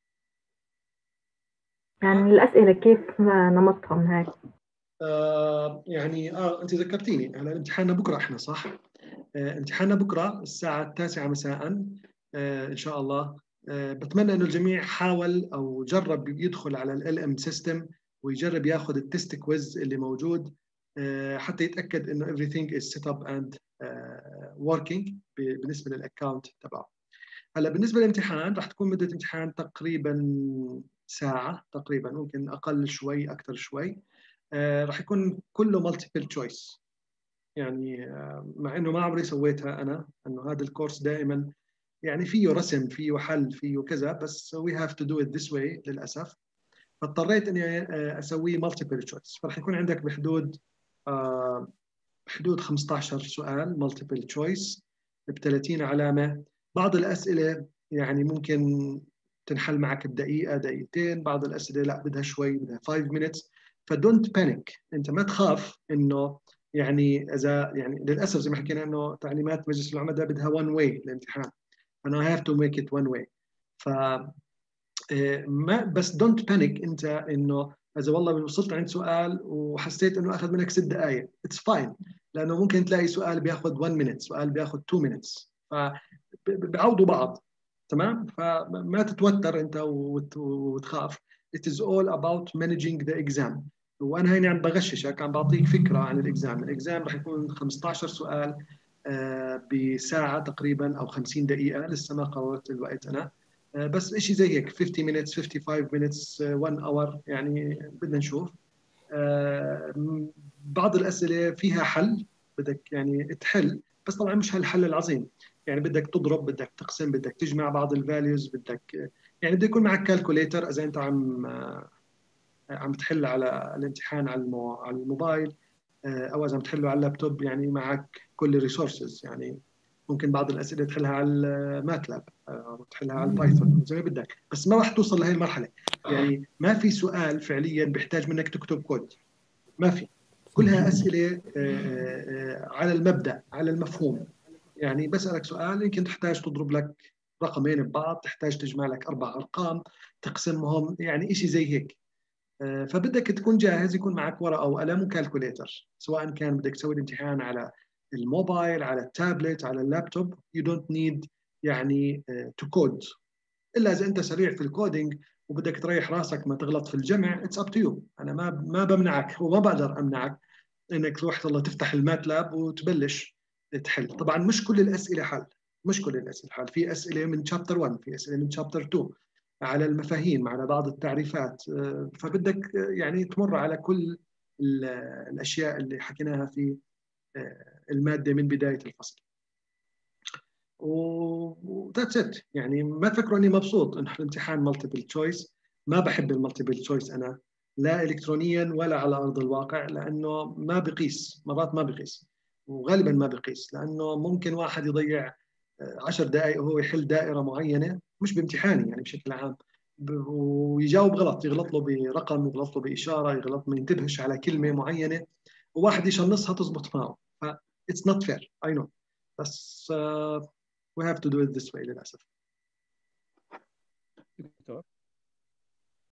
يعني الأسئلة كيف نمطهم هاي؟ آه يعني آه أنت ذكرتيني هلا امتحاننا بكرة إحنا صح؟ آه امتحاننا بكرة الساعة التاسعة مساء آه إن شاء الله. آه بتمنى إنه الجميع حاول أو جرب يدخل على ال إم سيستم ويجرب ياخذ التست كويز اللي موجود آه حتى يتأكد إنه everything is set up and uh, working بالنسبة للأكاونت تبعه. هلا بالنسبة للامتحان راح تكون مدة الامتحان تقريبا ساعة تقريبا، ممكن أقل شوي أكثر شوي. آه راح يكون كله multiple choice يعني آه مع انه ما عمري سويتها انا، انه هذا الكورس دائما يعني فيه رسم فيه حل فيه كذا، بس we have to do it this way للاسف. فاضطريت اني آه اسويه multiple choice. فراح يكون عندك بحدود آه بحدود خمسة عشر سؤال multiple choice ب ثلاثين علامة. بعض الاسئلة يعني ممكن تنحل معك بدقيقة دقيقتين، بعض الاسئلة لا بدها شوي بدها خمس minutes. فدونت بانيك، انت ما تخاف انه يعني اذا يعني للاسف زي ما حكينا انه تعليمات مجلس العمداء بدها one way الامتحان، انا I have to make it one way. ف ما بس دونت بانيك انت انه اذا والله وصلت عند سؤال وحسيت انه اخذ منك ست دقائق اتس فاين، لانه ممكن تلاقي سؤال بياخذ one minute سؤال بياخذ two minutes فبيعوضوا بعض. تمام، فما تتوتر انت وتخاف. it is all about managing the exam. وانا هيني عم بغششك، عم بعطيك فكره عن الاكزام. الاكزام رح يكون خمسة عشر سؤال بساعه تقريبا او خمسين دقيقه، لسه ما قررت الوقت انا، بس شيء زي هيك خمسين minutes خمسة وخمسين minutes one hour يعني بدنا نشوف. بعض الاسئله فيها حل بدك يعني تحل، بس طبعا مش هالحل العظيم، يعني بدك تضرب بدك تقسم بدك تجمع بعض الفاليوز بدك يعني بده يكون معك كالكوليتر اذا انت عم عم تحل على الامتحان على المو... على الموبايل، او اذا عم تحله على اللابتوب يعني معك كل الريسورسز. يعني ممكن بعض الاسئله تحلها على الماتلاب او تحلها على البايثون زي ما بدك، بس ما راح توصل لهي المرحله. يعني ما في سؤال فعليا بيحتاج منك تكتب كود، ما في. كلها اسئله على المبدا على المفهوم. يعني بسالك سؤال يمكن تحتاج تضرب لك رقمين ببعض، تحتاج تجمع لك اربع ارقام تقسمهم، يعني شيء زي هيك. فبدك تكون جاهز، يكون معك ورقه وقلم وكالكوليتر، سواء كان بدك تسوي الامتحان على الموبايل على التابلت على اللابتوب. you don't need يعني to code، الا اذا انت سريع في الكودينج وبدك تريح راسك ما تغلط في الجمع. اتس اب تو يو، انا ما ما بمنعك وما بقدر امنعك انك تروح والله تفتح الماتلاب وتبلش تحل. طبعا مش كل الاسئله حل، مش كل الاسئله حل. في اسئله من شابتر واحد، في اسئله من شابتر اثنين على المفاهيم على بعض التعريفات، فبدك يعني تمر على كل الاشياء اللي حكيناها في الماده من بدايه الفصل. وذاتس ات. يعني ما تفكروا اني مبسوط انه الامتحان مالتيبل تشويس. ما بحب المالتيبل تشويس انا، لا الكترونيا ولا على ارض الواقع، لانه ما بقيس، مرات ما بقيس وغالبا ما بقيس، لانه ممكن واحد يضيع عشر دقائق وهو يحل دائره معينه، مش بامتحاني يعني بشكل عام، ويجاوب غلط، يغلط له برقم يغلط له باشاره يغلط ما ينتبهش على كلمه معينه، وواحد يشنصها تزبط معه. ف it's not fair I know، بس uh, we have to do it this way للأسف.